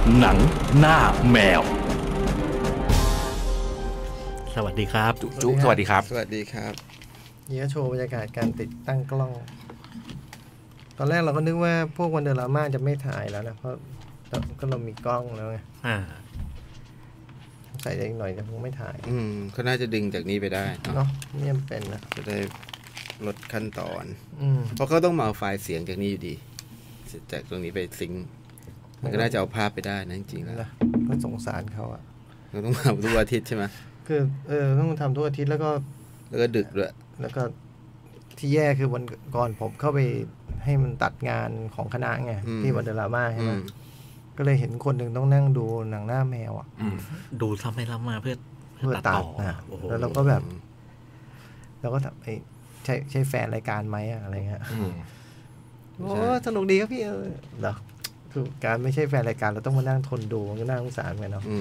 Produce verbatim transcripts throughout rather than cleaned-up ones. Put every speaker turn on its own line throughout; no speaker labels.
หนังหน้าแมว
สวัสดีครับ
จุจุสวัสดีครับ
สวัสดีครับ
นี่ก็โชว์บรรยากาศการติดตั้งกล้องตอนแรกเราก็นึกว่าพวกวันเดอร์ราม่าจะไม่ถ่ายแล้วนะเพราะก็เรามีกล้องแล้วไงอ่าใส่ได้อีกหน่อยแต่คงไม่ถ่าย
อืมก็น่าจะดึงจากนี้ไปได้
เนาะนี่มันเป็นนะ
จะได้ลดขั้นตอนอืมเพราะเขาต้องมาเอาไฟล์เสียงจากนี้อยู่ดีจากตรงนี้ไปซิงค์มันก็น่าจะเอาภาพไปได้นะจริงๆแล้ว
ก็สงสารเขาอ่ะ
เราต้องทำทุกอาทิตย์ใช่ไหม
คือเออต้องทำทุกอาทิตย์แล้วก็
แล้วก็ดึกด้วย
แล้วก็ที่แย่คือวันก่อนผมเข้าไปให้มันตัดงานของคณะไงที่วันเดอร์ราม่าใช่ไหมก็เลยเห็นคนหนึ่งต้องนั่งดูหนังหน้าแมวอ่ะ
ดูซ้ำไปซ้ำมาเพื่อ
เพื่อตัดนะแล้วเราก็แบบเราก็ไอ้ใช่ใช่แฟนรายการไหมอะไรเงี้ยโอ้สนุกดีครับพี่เออเหรอคือการไม่ใช่แฟนรายการเราต้องมานั่งทนดูมันก็น่าสงสารกันเนาะ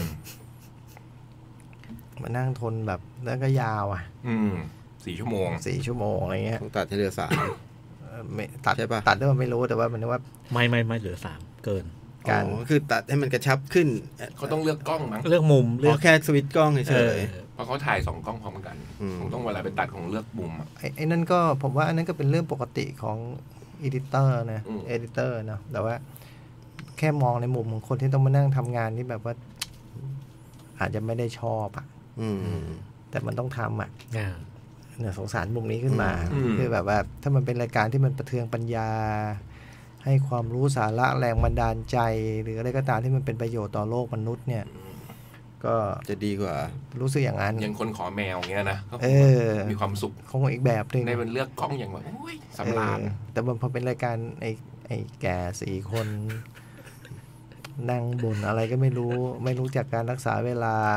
มานั่งทนแบบแล้วก็ยาวอ่ะ
สี่ชั่วโมง
สี่ชั่วโมงอะไรเงี้ย
ต้องตัดให้เหลือสาม
ไม่ตัดใช่ปะตัดได้ว่าไม่รู้แต่ว่ามันว่า
ไม่ไม่ไม่เหลือสามเกิน
การคือตัดให้มันกระชับขึ้น
เขาต้องเลือกกล้องมั้ง
เลือกมุม
เลือกแค่สวิตช์กล้องเฉย
ๆเพราะเขาถ่ายสองกล้องพร้อมกันผมต้องเวลาไปตัดของเลือกมุมอ่ะ
ไอ้นั่นก็ผมว่าอันนั้นก็เป็นเรื่องปกติของอีดิเตอร์นะเอดิเตอร์นะแต่ว่าแค่มองในมุมของคนที่ต้องมานั่งทำงานที่แบบว่าอาจจะไม่ได้ชอบอ่ะแต่มันต้องทำอ่ะเนี่ยสงสารมุมนี้ขึ้นมาคือแบบว่าถ้ามันเป็นรายการที่มันประเทืองปัญญาให้ความรู้สาระแรงบันดาลใจหรืออะไรก็ตามที่มันเป็นประโยชน์ต่อโลกมนุษย์เนี่ยก็
จะดีกว่า
รู้สึกอย่างนั้น
อย่างคนขอแมวเงี้ยนะ
เออ
มีความสุข
คงอีกแบบนึง
ในมันเลือกกล้องอย่างว่าโอ้ยสำราญ
แต่พอเป็นรายการไอ้ไอ้แก่สี่คนนั่งบ่นอะไรก็ไม่รู้ไม่รู้จักการรักษาเวลา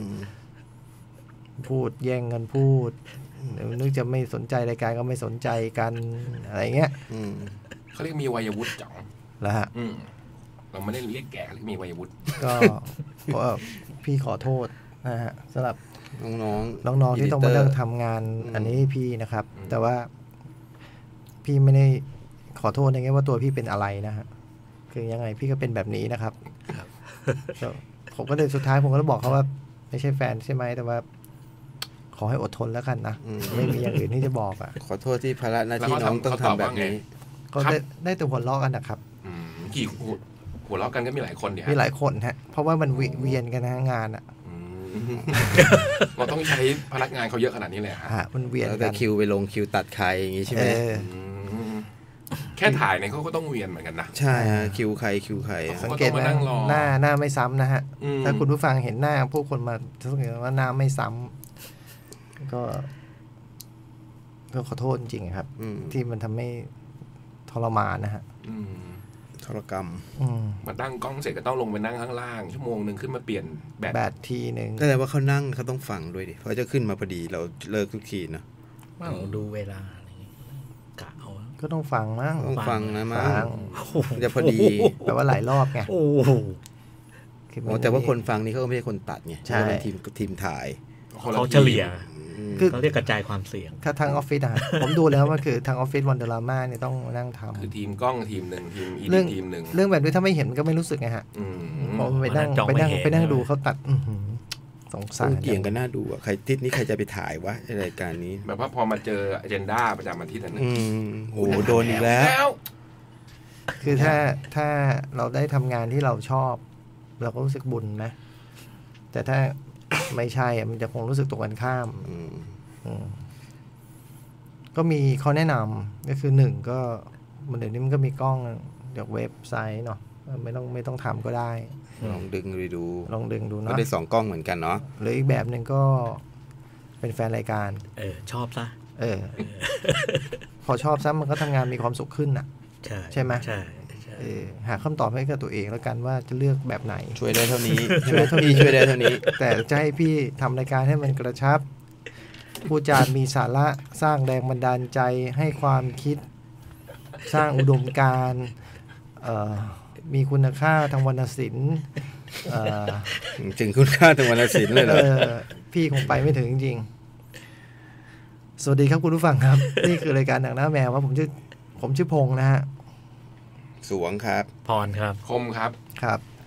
พูดแย่งกันพูดนึกจะไม่สนใจรายการก็ไม่สนใจกันอะไรเงี้ย
เขาเรียกมีวัยวุฒิจัง
แล้วฮะ
เราไม่ได้เรียกแก่เรียกมีวัยวุฒิ
ก็ก็พี่ขอโทษนะฮะสำหรับ
น้อง
ๆน้องๆที่ต้องมาเริ่มทำงานอันนี้พี่นะครับแต่ว่าพี่ไม่ได้ขอโทษในแง่ว่าตัวพี่เป็นอะไรนะฮะคือยังไงพี่ก็เป็นแบบนี้นะครับผมก็เลยสุดท้ายผมก็เลยบอกเขาว่าไม่ใช่แฟนใช่ไหมแต่ว่าขอให้อดทนแล้วกันนะไม่มีอย่างอื่นที่จะบอกอ่ะ
ขอโทษที่ภาระหน้าที่น้องต้องทำแบบนี้
ก็ได้ได้แต่หัวเราะกันนะครับ
กี่หัวเราะกันก็มีหลายคนเนี่ย
มีหลายคนฮะเพราะว่ามันเวียนกันทั้งงานอ่ะ
เราต้องใช้พนักงานเขาเยอะขนาดนี้เลยฮะ
มันเวียน
กันแต่คิวไปลงคิวตัดใครอย่างงี้ใช่ไหม
แค่ถ่ายเนี่ยเขาก็ต้องเวียนเหมือนกันนะ
ใช่ฮะคิวใครคิวใคร
สังเกตนะหน้าหน้าไม่ซ้ำนะฮะถ้าคุณผู้ฟังเห็นหน้าพวกคนมาสังเกตว่าหน้าไม่ซ้ำก็ก็ขอโทษจริงๆครับที่มันทำให้ทรมานนะฮะ
ทรกรรม
มาตั้งกล้องเสร็จก็ต้องลงไปนั่งข้างล่างชั่วโมงนึงขึ้นมาเปลี่ยนแบต
แบตทีนึง
แต่ว่าเขานั่งเขาต้องฟังด้วยดิเพราะจะขึ้นมาพอดีเราเลิกทุกทีนะ
ดูเวลากะเอา
ก็ต้องฟังมั้ง
ต้องฟังนะมั้งจะพอดี
แปลว่าหลายรอบไง
โอ้
โหแต่ว่าคนฟังนี่เขาไม่ใช่คนตัดไงใช่เป็นทีมทีมถ่าย
เขาเฉลี่ยคือเขาเรียกกระจายความเสี่ยง
ถ้าทางออฟฟิศอะผมดูแล้วว่าคือทางออฟฟิศวันเดอร์ราม่าเนี่ยต้องนั่งทำ
คือทีมกล้องทีมหนึ่งทีมอีดิทีมหนึ่ง
เรื่องแบบนี้ถ้าไม่เห็นมันก็ไม่รู้สึกไงฮะผมไปนั่งไปนั่งไปนั่งดูเขาตัดสงสาร
เกี่ยงกันน่าดูอ่ะใครทิศนี้ใครจะไปถ่ายวะรายการนี้
แบบว่าพอมาเจออเจนดาประจำอาทิตย์นั้น
โอ้โหโดนอีกแล้ว
คือถ้าถ้าเราได้ทำงานที่เราชอบเราก็รู้สึกบุญนะแต่ถ้าไม่ใช่มันจะคงรู้สึกตรงกันข้ามก็มีเขาแนะนำก็คือหนึ่งก็มันเดี๋ยวนี้มันก็มีกล้องจากเว็บไซต์เนาะไม่ต้องไม่ต้องทำก็ได้
ลองดึงดูดู
ลองดึงดูเนาะ
ก็ได้สองกล้องเหมือนกันเนาะ
หรืออีกแบบหนึ่งก็เป็นแฟนรายการ
เออชอบซะ
เออพอชอบซะมันก็ทำงานมีความสุขขึ้นอ่ะ
ใช่
ใช่ไหม
ใช่
หาคำตอบให้กับตัวเองแล้วกันว่าจะเลือกแบบไหน
ช่วยได้เท่านี้ช่วยเท่านี้ช่วยได้เท่านี้
แต่จะให้พี่ทำรายการให้มันกระชับผู้จารมีสาระสร้างแรงบันดาลใจให้ความคิดสร้างอุดมการณ์มีคุณค่าทางวรรณศิลป์
ถึงคุณค่าทางวรรณศิลป์เลยเหรอ
พี่คงไปไม่ถึงจริงๆสวัสดีครับคุณผู้ฟังครับนี่คือรายการหนังหน้าแมวว่าผมชื่อผมชื่อพงษ์นะฮะ
สวงครับ
พรครับ
คมครับ
ครับ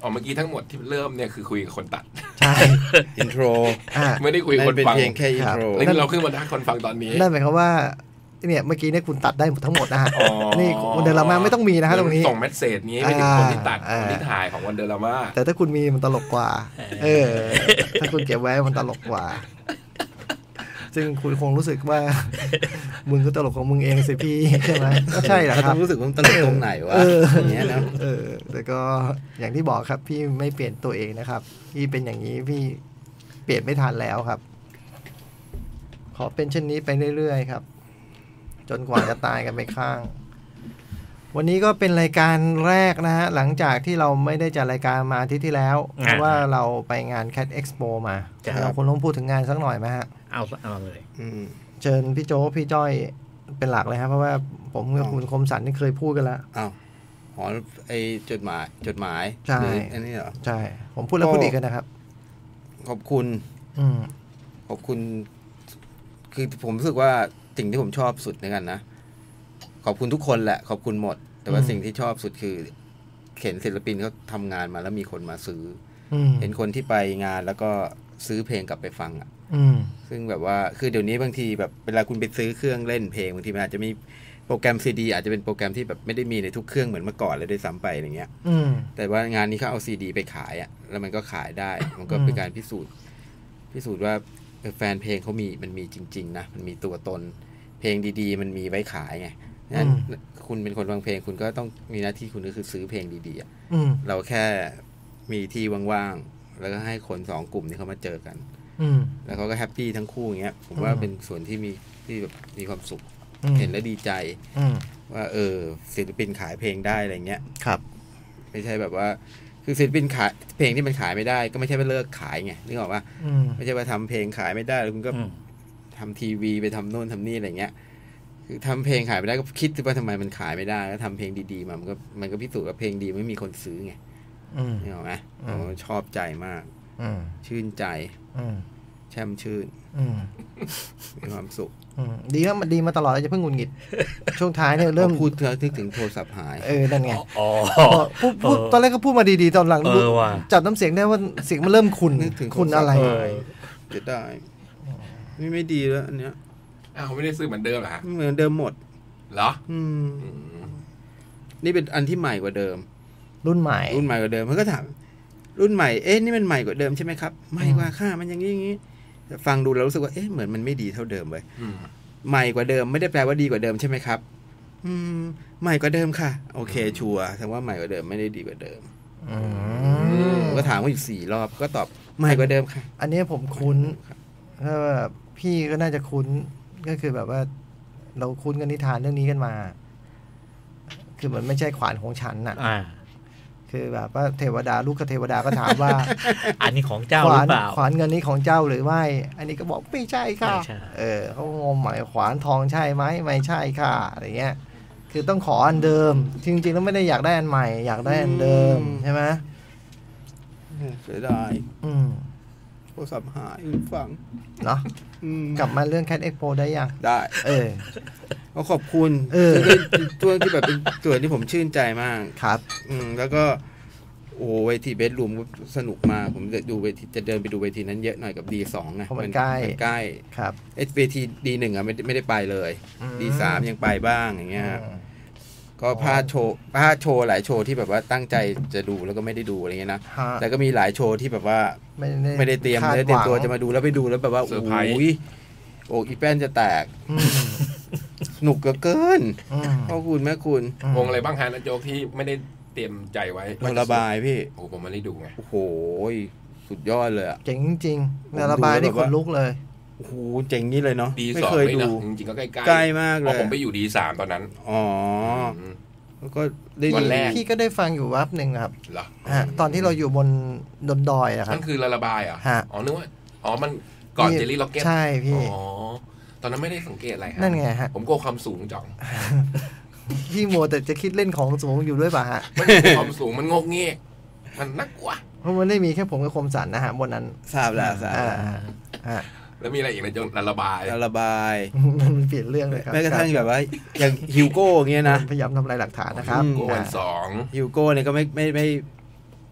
อ๋อเมื่อกี้ทั้งหมดที่เริ่มเนี่ยคือคุยกับคนตัด
ใช่
อินโทร
ไม่ได้คุยกับคนฟัง
เป็นเพียงแค่อินโทร
แล้วเราขึ้นมาทักคนฟังตอนนี้
นั่นหมายความว่าเนี่ยเมื่อกี้เนี่ยคุณตัดได้ทั้งหมดนะฮะนี่วันเดอร์ลาม่าไม่ต้องมีนะฮะตรงนี้
ส่งเมสเสจนี้ไปถึงคนที่ตัดคนที่ถ่ายของวันเดอร์ลาม่า
แต่ถ้าคุณมีมันตลกกว่าเออถ้าคุณเก็บไว้มันตลกกว่าซึ่งคุณคงรู้สึกว่ามึงก็ตลกของมึงเองสิพี่ใช่ไหมก็ใช่แหละครับ
รู้สึกว่ามันตลกตรงไหนวะอย่างเงี้ยนะ
เออแต่ก็อย่างที่บอกครับพี่ไม่เปลี่ยนตัวเองนะครับพี่เป็นอย่างนี้พี่เปลี่ยนไม่ทันแล้วครับขอเป็นเช่นนี้ไปเรื่อยๆครับจนกว่าจะตายกันไปข้างวันนี้ก็เป็นรายการแรกนะฮะหลังจากที่เราไม่ได้จัดรายการมาอาทิตย์ที่แล้วเพราะว่าเราไปงาน Cat Expo มาเราคงต้องพูดถึงงานสักหน่อยไหมฮะ
เอาเอาเลย
เชิญพี่โจ๊กพี่จ้อยเป็นหลักเลยครับเพราะว่าผมกับคุณคมสันนี่เคยพูดกันแล้ว
อ้าวหอไอจดหมายจดหมาย
ใช่
อันนี้เหรอ
ใช่ผมพูดแล้วพูดอีกกันนะครับ
ขอบคุณขอบคุณคือผมรู้สึกว่าสิ่งที่ผมชอบสุดในกันนะขอบคุณทุกคนแหละขอบคุณหมดแต่ว่าสิ่งที่ชอบสุดคือเห็นศิลปินเขาทำงานมาแล้วมีคนมาซื้อเห็นคนที่ไปงานแล้วก็ซื้อเพลงกลับไปฟังอ่ะซึ่งแบบว่าคือเดี๋ยวนี้บางทีแบบเวลาคุณไปซื้อเครื่องเล่นเพลงบางทีมันอาจจะมีโปรแกรมซีดีอาจจะเป็นโปรแกรมที่แบบไม่ได้มีในทุกเครื่องเหมือนเมื่อก่อนเลยด้วยซ้ำไปอย่างเงี้ยแต่ว่างานนี้เขาเอาซีดีไปขายอ่ะแล้วมันก็ขายได้มันก็เป็นการพิสูจน์พิสูจน์ว่าแฟนเพลงเขามีมันมีจริงๆนะมันมีตัวตนเพลงดีๆมันมีไว้ขายไงงั้นคุณเป็นคนฟังเพลงคุณก็ต้องมีหน้าที่คุณก็คือซื้อเพลงดีๆอ่ะเราแค่มีที่ว่างๆแล้วก็ให้คนสองกลุ่มนี้เขามาเจอกันแล้วเขาก็แฮปปี้ทั้งคู่อย่างเงี้ยผมว่าเป็นส่วนที่มีที่แบบมีความสุขเห็นแล้วดีใจว่าเออศิลปินขายเพลงได้อะไรเงี้ย
ครับ
ไม่ใช่แบบว่าคือศิลปินขายเพลงที่มันขายไม่ได้ก็ไม่ใช่ว่าเลิกขายไงนึกออกป่ะไม่ใช่ว่าทำเพลงขายไม่ได้แล้วคุณก็ทำทีวีไปทำโน่นทำนี่อะไรเงี้ยคือทำเพลงขายไม่ได้ก็คิดว่าทำไมมันขายไม่ได้แล้วทำเพลงดีๆมามันก็มันก็พิสูจน์ว่าเพลงดีไม่มีคนซื้อไงนึกออกไหมผมชอบใจมากชื่นใจแช่มชื่นมีความสุข
ดีครับมันดีมาตลอดจะเพิ่งหงุดหงิดช่วงท้ายเนี่ยเริ่ม
พูดเธอถึงโทรศัพท์หาย
เออนั่นไงพูดตอนแรกก็พูดมาดีๆตอนหลังจับน้ำเสียงได้ว่าเสียงมันเริ่มขุ่นขุ่นอะไร
จะได้ไม่ไม่ดีแล้วอันเนี้ย
อ้าวไม่ได้ซื้อเหมือนเดิมเหรอ
เหมือนเดิมหมด
เหรอ
อืมนี่เป็นอันที่ใหม่กว่าเดิม
รุ่นใหม่
รุ่นใหม่กว่าเดิมมันก็ถามรุ่นใหม่เอ๊ะนี่มันใหม่กว่าเดิมใช่ไหมครับใหม่กว่าค่ะมันอย่างนี้อย่างนี้ฟังดูแล้วรู้สึกว่าเอ๊ะเหมือนมันไม่ดีเท่าเดิมเลยใหม่กว่าเดิมไม่ได้แปลว่าดีกว่าเดิมใช่ไหมครับอืมใหม่กว่าเดิมค่ะโอเคชัวร์แสดงว่าใหม่กว่าเดิมไม่ได้ดีกว่าเดิมก็ถามว่าอยู่สี่รอบก็ตอบใหม่กว่าเดิมค่ะ
อันนี้ผมคุ้นถ้าว่าพี่ก็น่าจะคุ้นก็คือแบบว่าเราคุ้นกันนิทานเรื่องนี้กันมาคือมันไม่ใช่ขวานของฉันน่ะคือแบบว่าเทวดาลูกกับเทวดาก็ถามว่า
อันนี้ของเจ้าหรือเปล่า
ขวานเงินนี้ของเจ้าหรือไม่อันนี้ก็บอกไม่ใช่ค่ะเออเขางงหมายขวานทองใช่ไหมไม่ใช่ค่ะอะไรเงี้ยคือต้องขออันเดิมจริงๆแล้วไม่ได้อยากได้อันใหม่อยากได้อันเดิมใช่ไหม
เสียดายโทรศัพท์หายฟัง
เนาะกลับมาเรื่อง Cat Expo ได้ยัง
ได้เออก็ขอบคุณเออตัวที่แบบเป็นตัวที่ผมชื่นใจมาก
ครับ
อืมแล้วก็โอ้เวทีเบสรูมสนุกมากผมจะดูเวทีจะเดินไปดูเวทีนั้นเยอะหน่อยกับ ดี สอง นะ
มันใกล้
ใกล้
ครับ
เอเวที ดี หนึ่ง อ่ะไม่ไม่ได้ไปเลย ดี สาม ยังไปบ้างอย่างเงี้ยก็พลาดโชว์พลาดโชว์หลายโชว์ที่แบบว่าตั้งใจจะดูแล้วก็ไม่ได้ดูอะไรเงี้ยนะแต่ก็มีหลายโชว์ที่แบบว่าไม่ได้เตรียมไม่ได้เตรียมตัวจะมาดูแล้วไปดูแล้วแบบว่าโอ้ยโอ้อีแป้นจะแตกหนุกเกินพ่อคุณแม่คุณ
วงอะไรบ้างฮะนะโจ๊กที่ไม่ได้เตรียมใจไว้
ระบายพี่
โอ้ผมไม่ได้ดูไง
โอ้โหสุดยอดเลยอ่ะ
เจ๋งจริงๆระบายนี่ขนลุกเลย
โอ้โหเจ๋งนี่เลยเนาะ
ไม่เคยดูจริงๆก็ใกล้
ใกล้มากเลย
ผมไปอยู่ ดี สาม ตอนนั้น
อ๋อแล้วก็ได้
วันแรกพี่ก็ได้ฟังอยู่วับหนึ่งครับฮะตอนที่เราอยู่บนดนดอยอะครับ
นั่นคือระบายอ่ะอ๋อนึกว่าอ๋อมันก่อนเจลลี่ล็อกเก็ต
ใช่พี่
อ๋อตอนนั้นไม่ได้สังเกตอะไร
นั่นไงฮะ
ผมกลัวความสูงจ่อง
พี่โมแต่จะคิดเล่นของสูงอยู่ด้วยป่ะฮะ
ไม่ความสูงมันงกเงี้ยมันน่ากลัว
เพราะมันได้มีแค่ผมกับคมสันนะฮะบนนั้น
ทราบแล้วทราบ
แล้วมีอะไรอีกนะจนระบาย
ระบาย
มันเปลี่ยนเรื่องเลยครับ
แม้กระทั่งแบบว่าอย่างฮิวโก้เงี้ยนะ
พยายามทำลายหลักฐานนะครับ
โก้วันสอง
ฮิวโก้เนี่ยก็ไม่ไม่ไม่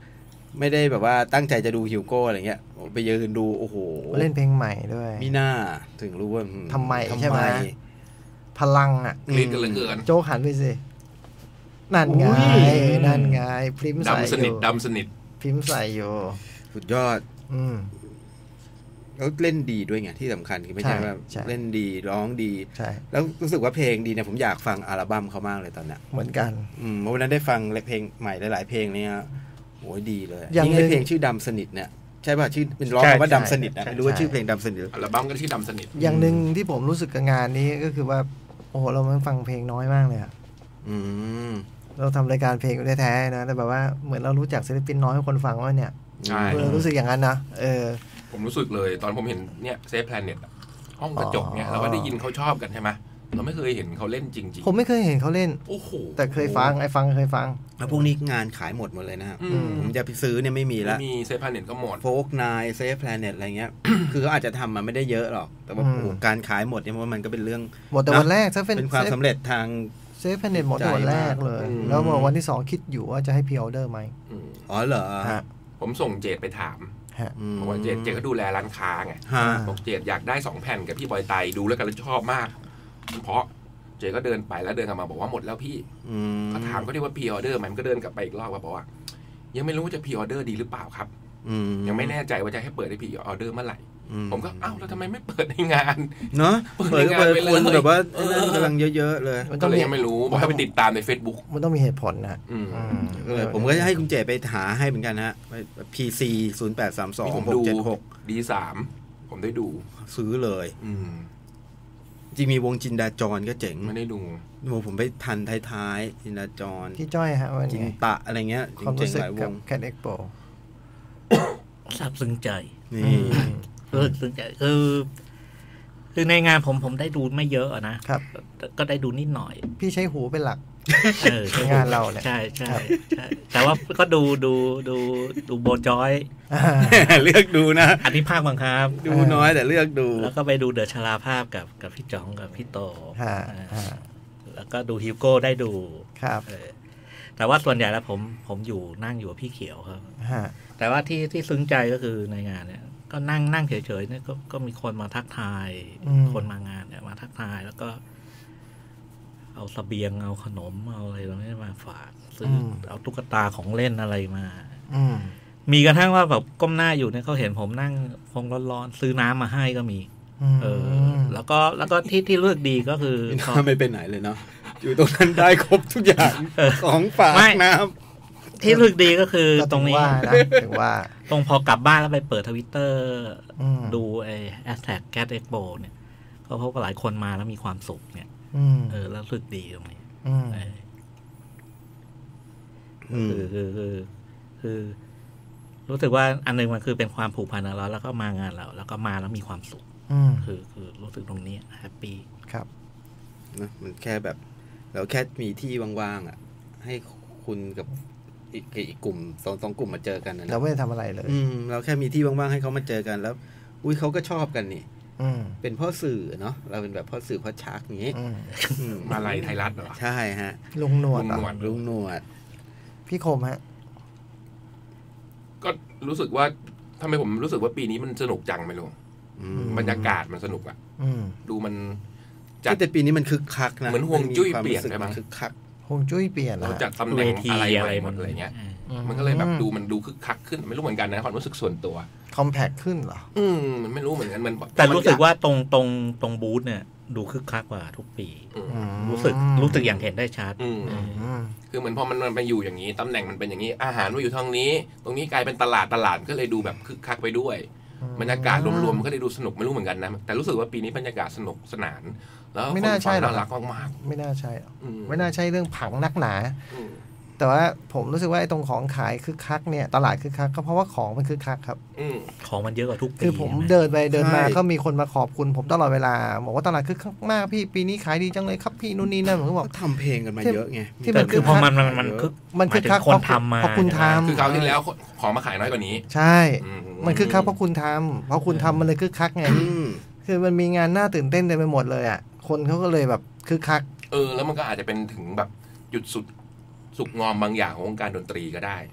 ไม่ได้แบบว่าตั้งใจจะดูฮิวโก้อะไรเงี้ยไปยืนดูโอ้โห
เล่นเพลงใหม่ด้วย
มีหน้าถึงรู้ว่า
ทำไมใช่ไหมพลังอ่ะ
กรี๊ดกันเหลือเกิน
โจ๊กหันไปสินั่นไงนั่นไงพริมใส่อยู่
ดำสนิทดำสนิท
พริมใส่อยู่
สุดยอดอืมแล้วเล่นดีด้วยไงที่สำคัญคือไม่ใช่ว่าเล่นดีร้องดีแล้วรู้สึกว่าเพลงดีเนี่ยผมอยากฟังอัลบั้มเขามากเลยตอนเนี้ย
เหมือนกัน
อืมเมื่อวันนั้นได้ฟังเพลงใหม่หลายๆเพลงเนี่ยโหดีเลยยิ่งในเพลงชื่อดำสนิทเนี่ยใช่ป่ะชื่อเป็นร้องว่าดำสนิทนะไม่รู้ว่าชื่อเพลงดำสนิท
อัลบั้มก็ชื่อดำสนิท
อย่างนึงที่ผมรู้สึกกับงานนี้ก็คือว่าโอ้โหเราฟังเพลงน้อยมากเลยอ่ะอืมเราทำรายการเพลงแท้ๆนะแต่แบบว่าเหมือนเรารู้จักศิลปินน้อยให้คนฟังว่าเนี่ย
ใช่
รู้สึกอย่างนั้นนะเออ
ผมรู้สึกเลยตอนผมเห็นเนี่ยเซฟแพลเน็ตห้องกระจกเนี่ยเราก็ได้ยินเขาชอบกันใช่ไหมเราไม่เคยเห็นเขาเล่นจริงๆ
ผมไม่เคยเห็นเขาเล่น
โอ้โห
แต่เคยฟังไอ้ฟังเคยฟัง
แล้วพวกนี้งานขายหมดหมดเลยนะครับผมจะไปซื้อเนี่ยไม่มีแล้ว
มีเซฟแพลเน็ตก็หมด
โฟกนายเซฟแพลเน็ตอะไรเงี้ยคือเขาอาจจะทำมาไม่ได้เยอะหรอกแต่ว่าการขายหมดเนี่ยว่ามันก็เป็นเรื่อง
หมดแต่วันแรก
เป็นความสำเร็จทาง
เซฟแพลเน็ตหมดวันแรกเลยแล้ววันที่สองคิดอยู่ว่าจะให้พรีออเดอร์ไหม
อ๋อเหรอ
ผมส่งเจดไปถามบอกว่าเจดเจดก็ดูแลร้านค้าไงบอกเจดอยากได้สองแผ่นกับพี่บอยไตดูแล้วกันแล้วชอบมากเพราะเจก็เดินไปแล้วเดินกลับมาบอกว่าหมดแล้วพี่ก็ถามก็ได้ว่าพรีออเดอร์ไหมมันก็เดินกลับไปอีกรอบว่าบอกว่ายังไม่รู้ว่าจะพรีออเดอร์ดีหรือเปล่าครับยังไม่แน่ใจว่าจะให้เปิดได้พรีออเดอร์เมื่อไหร่ผมก็อ้าวแล้วทำไมไม่เปิดในงาน
เนาะเปิดงานไปเลยแบบว่านั่นกำลังเยอะๆเลย
มันต้องยังไม่รู้บอกให้ไปติดตามใน Facebook
มันต้องมีเหตุผลนะ
ก็เลยผมก็จะให้คุณเจไปหาให้เหมือนกันฮะ พี ซี ศูนย์ แปด สาม สอง หก เจ็ด หก
ดี สาม ผมได้ดู
ซื้อเลยจริงมีวงจินดาจรก็เจ๋ง
ไม่ได้ดู
ดูผมไปทันท้ายๆจินดาจร
พี่จ้อยฮะวันนี้
จินตะอะไรเงี้ย
เจ๋งหลายวงแคดเอ็กโป
ซาบซึ้งใจนี่รู้สึกซึ้งใจคือคือในงานผมผมได้ดูไม่เยอะนะครับก็ได้ดูนิดหน่อย
พี่ใช้หูเป็นหลักในงานเราเนี่ย
ใช่ใช่ใช่แต่ว่าก็ดูดูดูดูโบจอย
เลือกดูนะ
อันนี้ภาคบังคับ
ดูน้อยแต่เลือกดู
แล้วก็ไปดูเดอะชลาภาพกับกับพี่จ๋องกับพี่โตแล้วก็ดูฮิวโก้ได้ดู
ครับ
แต่ว่าส่วนใหญ่แล้วผมผมอยู่นั่งอยู่กับพี่เขียวครับแต่ว่าที่ที่ซึ้งใจก็คือในงานเนี่ยก็นั่งนั่งเฉยๆเนี่ยก็ก็มีคนมาทักทายคนมางานเนี่ยมาทักทายแล้วก็เอาเสบียงเอาขนมเอาอะไรตรงนี้มาฝากซื้อเอาตุ๊กตาของเล่นอะไรมามีกระทั่งว่าแบบก้มหน้าอยู่เนี่ยเขาเห็นผมนั่งคงร้อนๆซื้อน้ำมาให้ก็มีเออแล้วก็แล้วก็ที่ที่เลือกดีก็คือ
เขาไม่ไปไหนเลยเนาะอยู่ตรงนั้นได้ครบทุกอย่างของฝากน้ำ
ที่เลือกดีก็คือตรงนี้
ถึงว่า
ตรงพอกลับบ้านแล้วไปเปิดทวิตเตอร์ดูไอ้แฮชแท็กแกทเอ็กโปเนี่ยเขาพบว่าหลายคนมาแล้วมีความสุขเนี่ยเออแล้วรู้สึกดีตรงนี้คือคือคือคือรู้สึกว่าอันนึงมันคือเป็นความผูกพันเราแล้วก็มางานเราแล้วก็มาแล้วมีความสุขคือคือรู้สึกตรงนี้แฮปปี้
ครับ
นะมันแค่แบบเราแค่มีที่ว่างๆอ่ะให้คุณกับอีกอีกกลุ่มสองสองกลุ่มมาเจอกันนะ
เราไม่ได้ทำอะไรเลย
อืมเราแค่มีที่ว่างๆให้เขามาเจอกันแล้วอุ้ยเขาก็ชอบกันนี่เป็นพ่อสื่อเนาะเราเป็นแบบพ่อสื่อพ่อชักอย่างนี้
มาลัยไทยรัฐเหรอ
ใช่ฮะ
ลุงหนวด
ลุงหนวด
พี่คมฮะ
ก็รู้สึกว่าทำไมผมรู้สึกว่าปีนี้มันสนุกจังไม่รู้บรรยากาศมันสนุกอ่ะดูมัน
จัดแต่ปีนี้มันคึกคักนะ
เหมือนห่วงจุ้ยเปลี่ยนใช่ไหม
คึกคัก
ห่วงจุ้ยเปลี่ยน
เราจัดตำแหน่งอะไรอะไรหมดอะไรเงี้ยมันก็เลยแบบดูมันดูคึกคักขึ้นไม่รู้เหมือนกันนะความรู้สึกส่วนตัว
คอมแพคขึ้นเหรอ
อืมมันไม่รู้เหมือนกันมัน
แต่รู้สึกว่าตรงตรงตรงบูธเนี่ยดูคึกคักกว่าทุกปีรู้สึกรู้สึกอย่างเห็นได้ชัด
คือเหมือนพอมันมันไปอยู่อย่างนี้ตำแหน่งมันเป็นอย่างนี้อาหารมาอยู่ทางนี้ตรงนี้กลายเป็นตลาดตลาดก็เลยดูแบบคึกคักไปด้วยบรรยากาศรวมๆมันก็เลยดูสนุกไม่รู้เหมือนกันนะแต่รู้สึกว่าปีนี้บรรยากาศสนุกสนานแล้ว
ไม่น่าใช่หรอก
น่ารักมาก
ๆไม่น่าใช่ไม่น่าใช่เรื่องผังนักหนาแต่ว่าผมรู้สึกว่าไอ้ตรงของขายคึกคักเนี่ยตลาดคึกคักก็เพราะว่าของมันคึกคักครับ
ของมันเยอะกว่าทุกปี
คือผมเดินไปเดินมาก็มีคนมาขอบคุณผมตลอดเวลาบอกว่าตลาดคึกคักมากพี่ปีนี้ขายดีจังเลยครับพี่นู่นนี่นั่นผมก็บอก
ทำเพลงกันมาเยอะไง
ที่มันคือพอมันมันคึก
มันคึกคัก
คนทำมา
เพราะคุณทำ
คือคราวที่แล้วของมาขายน้อยกว่านี้
ใช่มันคึกคักเพราะคุณทำเพราะคุณทำมันเลยคึกคักไงคือมันมีงานน่าตื่นเต้นเต็มไปหมดเลยอ่ะคนเขาก็เลยแบบคึกคัก
เออแล้วมันก็อาจจะเป็นถึงแบบจุดสุดสุกงอมบางอย่างของวงการดนตรีก็ได้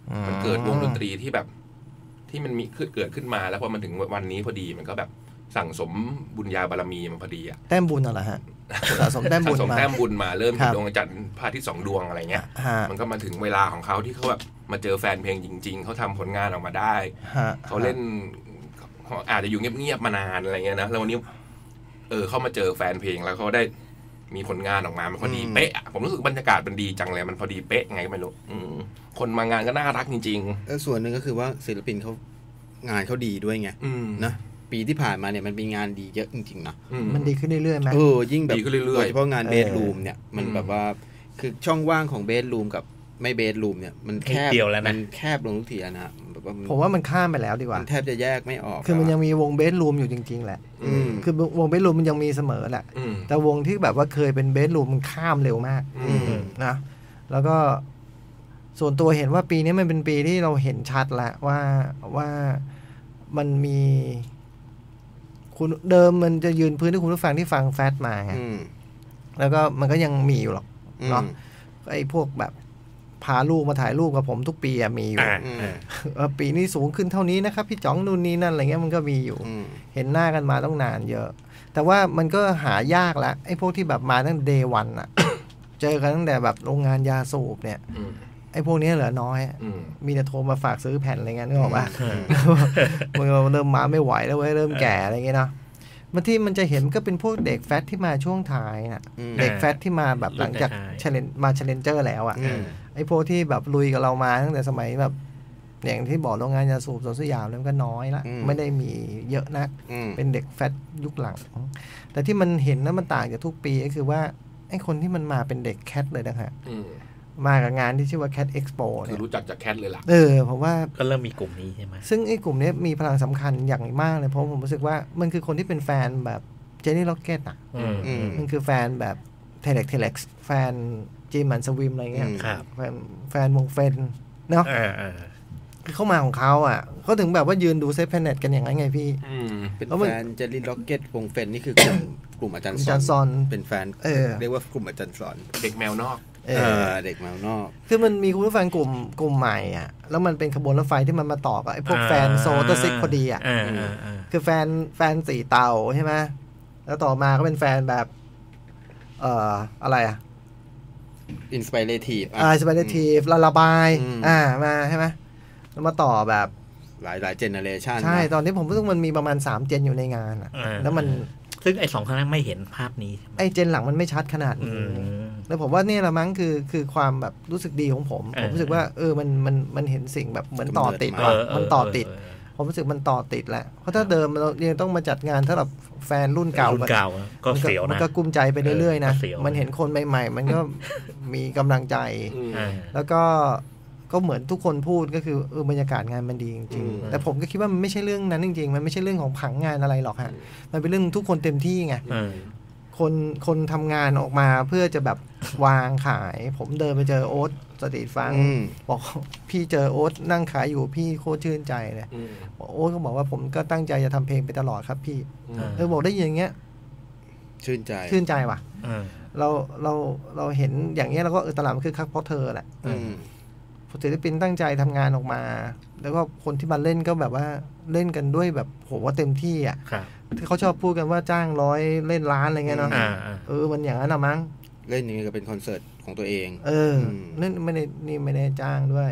มันเกิดวงดนตรีที่แบบที่มันมีขึ้นเกิดขึ้นมาแล้วพอมันถึงวันนี้พอดีมันก็แบบสั่งสมบุญญาบารมีมันพอดีอะ
แต้มบุญอะไรฮะสะสมแต้มบุญมาสะสม
แต้มบุญมาเริ่มจากดวงจันทร์พระอาทิตย์สองดวงอะไรเงี้ยมันก็มาถึงเวลาของเขาที่เขาแบบมาเจอแฟนเพลงจริงๆเขาทำผลงานออกมาได้เขาเล่นอาจจะอยู่เงียบๆมานานอะไรเงี้ยนะแล้ววันนี้เออเขามาเจอแฟนเพลงแล้วเขาได้มีผลงานออกมามันพอดีเป๊ะผมรู้สึกบรรยากาศมันดีจังเลยมันพอดีเป๊ะไงไม่รู้คนมางานก็น่ารักจริงๆ
แล้วส่วนหนึ่งก็คือว่าศิลปินเขางานเขาดีด้วยไงนะปีที่ผ่านมาเนี่ยมันมีงานดีเยอะจริงๆนะ
มันดีขึ้นเรื่อยๆไหม
เออยิ่งแบบโดยเฉพาะงานเบสรูมเนี่ยมันแบบว่าคือช่องว่างของเบสรูมกับไม่เบสรูมเนี่ยมันแคบมันแคบลงทุกทีนะ
ผมว่ามันข้ามไปแล้วดีกว่า
แทบจะแยกไม่ออก
คือมันยังมีวงเบสรูมอยู่จริงๆแหละคือวงเบสรูมมันยังมีเสมอแหละแต่วงที่แบบว่าเคยเป็นเบสรูมมันข้ามเร็วมากนะแล้วก็ส่วนตัวเห็นว่าปีนี้มันเป็นปีที่เราเห็นชัดแล้วว่าว่ามันมีคุณเดิมมันจะยืนพื้นที่คุณผู้ฟังที่ฟังแฟตมาไงแล้วก็มันก็ยังมีอยู่หรอกเนาะไอ้พวกแบบพาลูกมาถ่ายรูปกับผมทุกปีอะมีอยู่ปีนี้สูงขึ้นเท่านี้นะครับพี่จ๋องนู่นนี่นั่นอะไรเงี้ยมันก็มีอยู่เห็นหน้ากันมาต้องนานเยอะแต่ว่ามันก็หายากละไอ้พวกที่แบบมาตั้งเดย์วันอะเจอกันตั้งแต่แบบโรงงานยาสูบเนี่ยไอ้พวกนี้เหลือน้อยมีแต่โทรมาฝากซื้อแผ่นอะไรเงี้ยนึกออกป่ะมันเริ่มมาไม่ไหวแล้วเว้ยเริ่มแก่อะไรเงี้ยเนาะบางที่มันจะเห็นก็เป็นพวกเด็กแฟตที่มาช่วงท้ายน่ะเด็กแฟตที่มาแบบหลังจากเชลเลนมาเชลเลนเจอร์แล้วอ่ะไอ้พวกที่แบบลุยกับเรามาตั้งแต่สมัยแบบอย่างที่บอกโรงงานยาสูบสวนสยามแล้วก็น้อยละไม่ได้มีเยอะนักเป็นเด็กแฟตยุคหลังแต่ที่มันเห็นแล้วมันต่างจากทุกปีก็คือว่าไอ้คนที่มันมาเป็นเด็กแคทเลยนะฮะมากับงานที่ชื่อว่า Cat Expo เนี่ย
คือรู้จักจากแคทเลยล่ะ
เออผมว่า
ก็เริ่มมีกลุ่มนี้ใช่ไหม
ซึ่งไอ้กลุ่มนี้มีพลังสำคัญอย่างมากเลยเพราะผมรู้สึกว่ามันคือคนที่เป็นแฟนแบบเจนนี่ล็อกเก็ตอ่ะมันคือแฟนแบบเทเล็กเทเล็กแฟนจีมันสวิมอะไรเงี้ยแฟนแฟนวงเฟนเนาะคือเข้ามาของเขาอ่ะเขาถึงแบบว่ายืนดูเซฟแพนเน็ตกันอย่างไรไงพี่
เป็นแฟนเจนนี่ล็อกเก็ตวงเฟนนี่คือกลุ่มกลุ่มอาจารย์ซอนเป็นแฟนเรียกว่ากลุ่มอาจารย์ซอน
เด็กแมวนอก
เออเด็กแมวนอก
คือมันมีคุณผู้ฟังกลุ่มกลุ่มใหม่อ่ะแล้วมันเป็นขบวนรถไฟที่มันมาต่อกับไอ้พวกแฟนโซเตอร์ซิกพอดีอ่ะคือแฟนแฟนสีเตาใช่ไหมแล้วต่อมาก็เป็นแฟนแบบเอ่ออะไรอ่ะ
อินสไปเรทีฟ
อ่าอินสไปเรทีฟระบายอ่ามาใช่ไหมแล้วมาต่อแบบ
หลายหลายเจเนอเรชัน
ใช่ตอนนี้ผมรู้สึกมันมีประมาณสามเจนอยู่ในงานอ่ะแล้วมัน
ซึ่งไอ้สองครั้งไม่เห็นภาพนี้
ไอ้เจนหลังมันไม่ชัดขนาดนี้แล้วผมว่านี่ละมั้งคือคือความแบบรู้สึกดีของผมผมรู้สึกว่าเออมันมันมันเห็นสิ่งแบบเหมือนต่อติดว่ะมันต่อติดผมรู้สึกมันต่อติดแหละเพราะถ้าเดิมเรายังต้องมาจัดงานสำหรับแฟนรุ่นเก่า
รุ่นเก่าก็เสียวนะ
มันก็กุ้มใจไปเรื่อยๆนะมันเห็นคนใหม่ๆมันก็มีกำลังใจแล้วก็ก็เหมือนทุกคนพูดก็คือเออบรรยากาศงานมันดีจริงๆแต่ผมก็คิดว่ามันไม่ใช่เรื่องนั้นจริงๆมันไม่ใช่เรื่องของผังงานอะไรหรอกฮะมันเป็นเรื่องทุกคนเต็มที่ไงคนคนทำงานออกมาเพื่อจะแบบวางขายผมเดินไปเจอโอ๊ตสตรีทฟังบอกพี่เจอโอ๊ตนั่งขายอยู่พี่โคตรชื่นใจเลยโอ๊ตก็บอกว่าผมก็ตั้งใจจะทำเพลงไปตลอดครับพี่เออบอกได้อย่างเงี้ย
ชื่นใจ
ชื่นใจว่ะเราเราเราเห็นอย่างเงี้ยเราก็เออตลาดมันคือคักเพราะเธอแหละศิลปินตั้งใจทำงานออกมาแล้วก็คนที่มาเล่นก็แบบว่าเล่นกันด้วยแบบโหว่าเต็มที่อ่ะที่เขาชอบพูดกันว่าจ้างร้อยเล่นล้านอะไรเงี้ยเนาะเออมันอย่างนั้นอะมั้ง
เล่นอย่างนี้ก็เป็นคอนเสิร์ตของตัวเอง
เออเล่นไม่ได้นี่ไม่ได้จ้างด้วย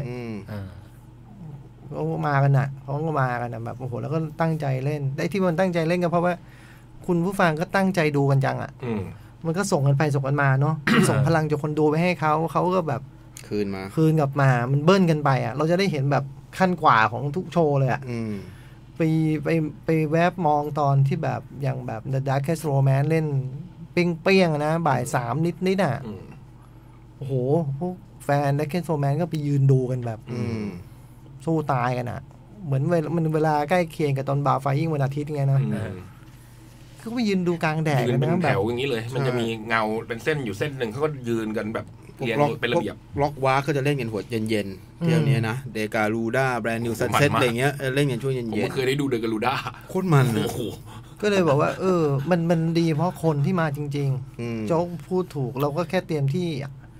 เขามากันอ่ะเขาก็มากันอ่ะแบบโอ้โหแล้วก็ตั้งใจเล่นได้ที่มันตั้งใจเล่นก็เพราะว่าคุณผู้ฟังก็ตั้งใจดูกันจังอ่ะมันก็ส่งกันไปส่งกันมาเนาะ ส่งพลังจากคนดูไปให้เขาเขาก็แบบ
คืนมา
คืนกลับมามันเบิ้ลกันไปอ่ะเราจะได้เห็นแบบขั้นกว่าของทุกโชว์เลยอ่ะไปไปไปแวบมองตอนที่แบบอย่างแบบ The Darkest Romance เล่นเปี้ยงๆนะบ่ายสามนิดนิดอ่ะโอ้โหพวกแฟน Darkest Romance ก็ไปยืนดูกันแบบสู้ตายกันอ่ะเหมือนเวลามันเวลาใกล้เคียงกับตอนบ่าวไฟยิ่งวันอาทิตย์ไงนะเขาไปยืนดูกลางแดด
กันนะแบบแถวอย่างนี้เลยมันจะมีเงาเป็นเส้นอยู่เส้นหนึ่งเขาก็ยืนกันแบบเรียงเป็นระเบียบ
ล็อกว้าเขาจะเล่นกันหัวเย็นๆเที่ยวนี้นะเดกาลูด้าแบรนด์นิวซันเซ็ตอะไรเงี้ยเล่นกันช่วงเย็นๆ
ผมเคยได้ดูเดกาลูด้า
โคตรมัน
โอ้โห
ก็เลยบอกว่าเออมันมันดีเพราะคนที่มาจริงๆโจ๊กพูดถูกเราก็แค่เตรียมที่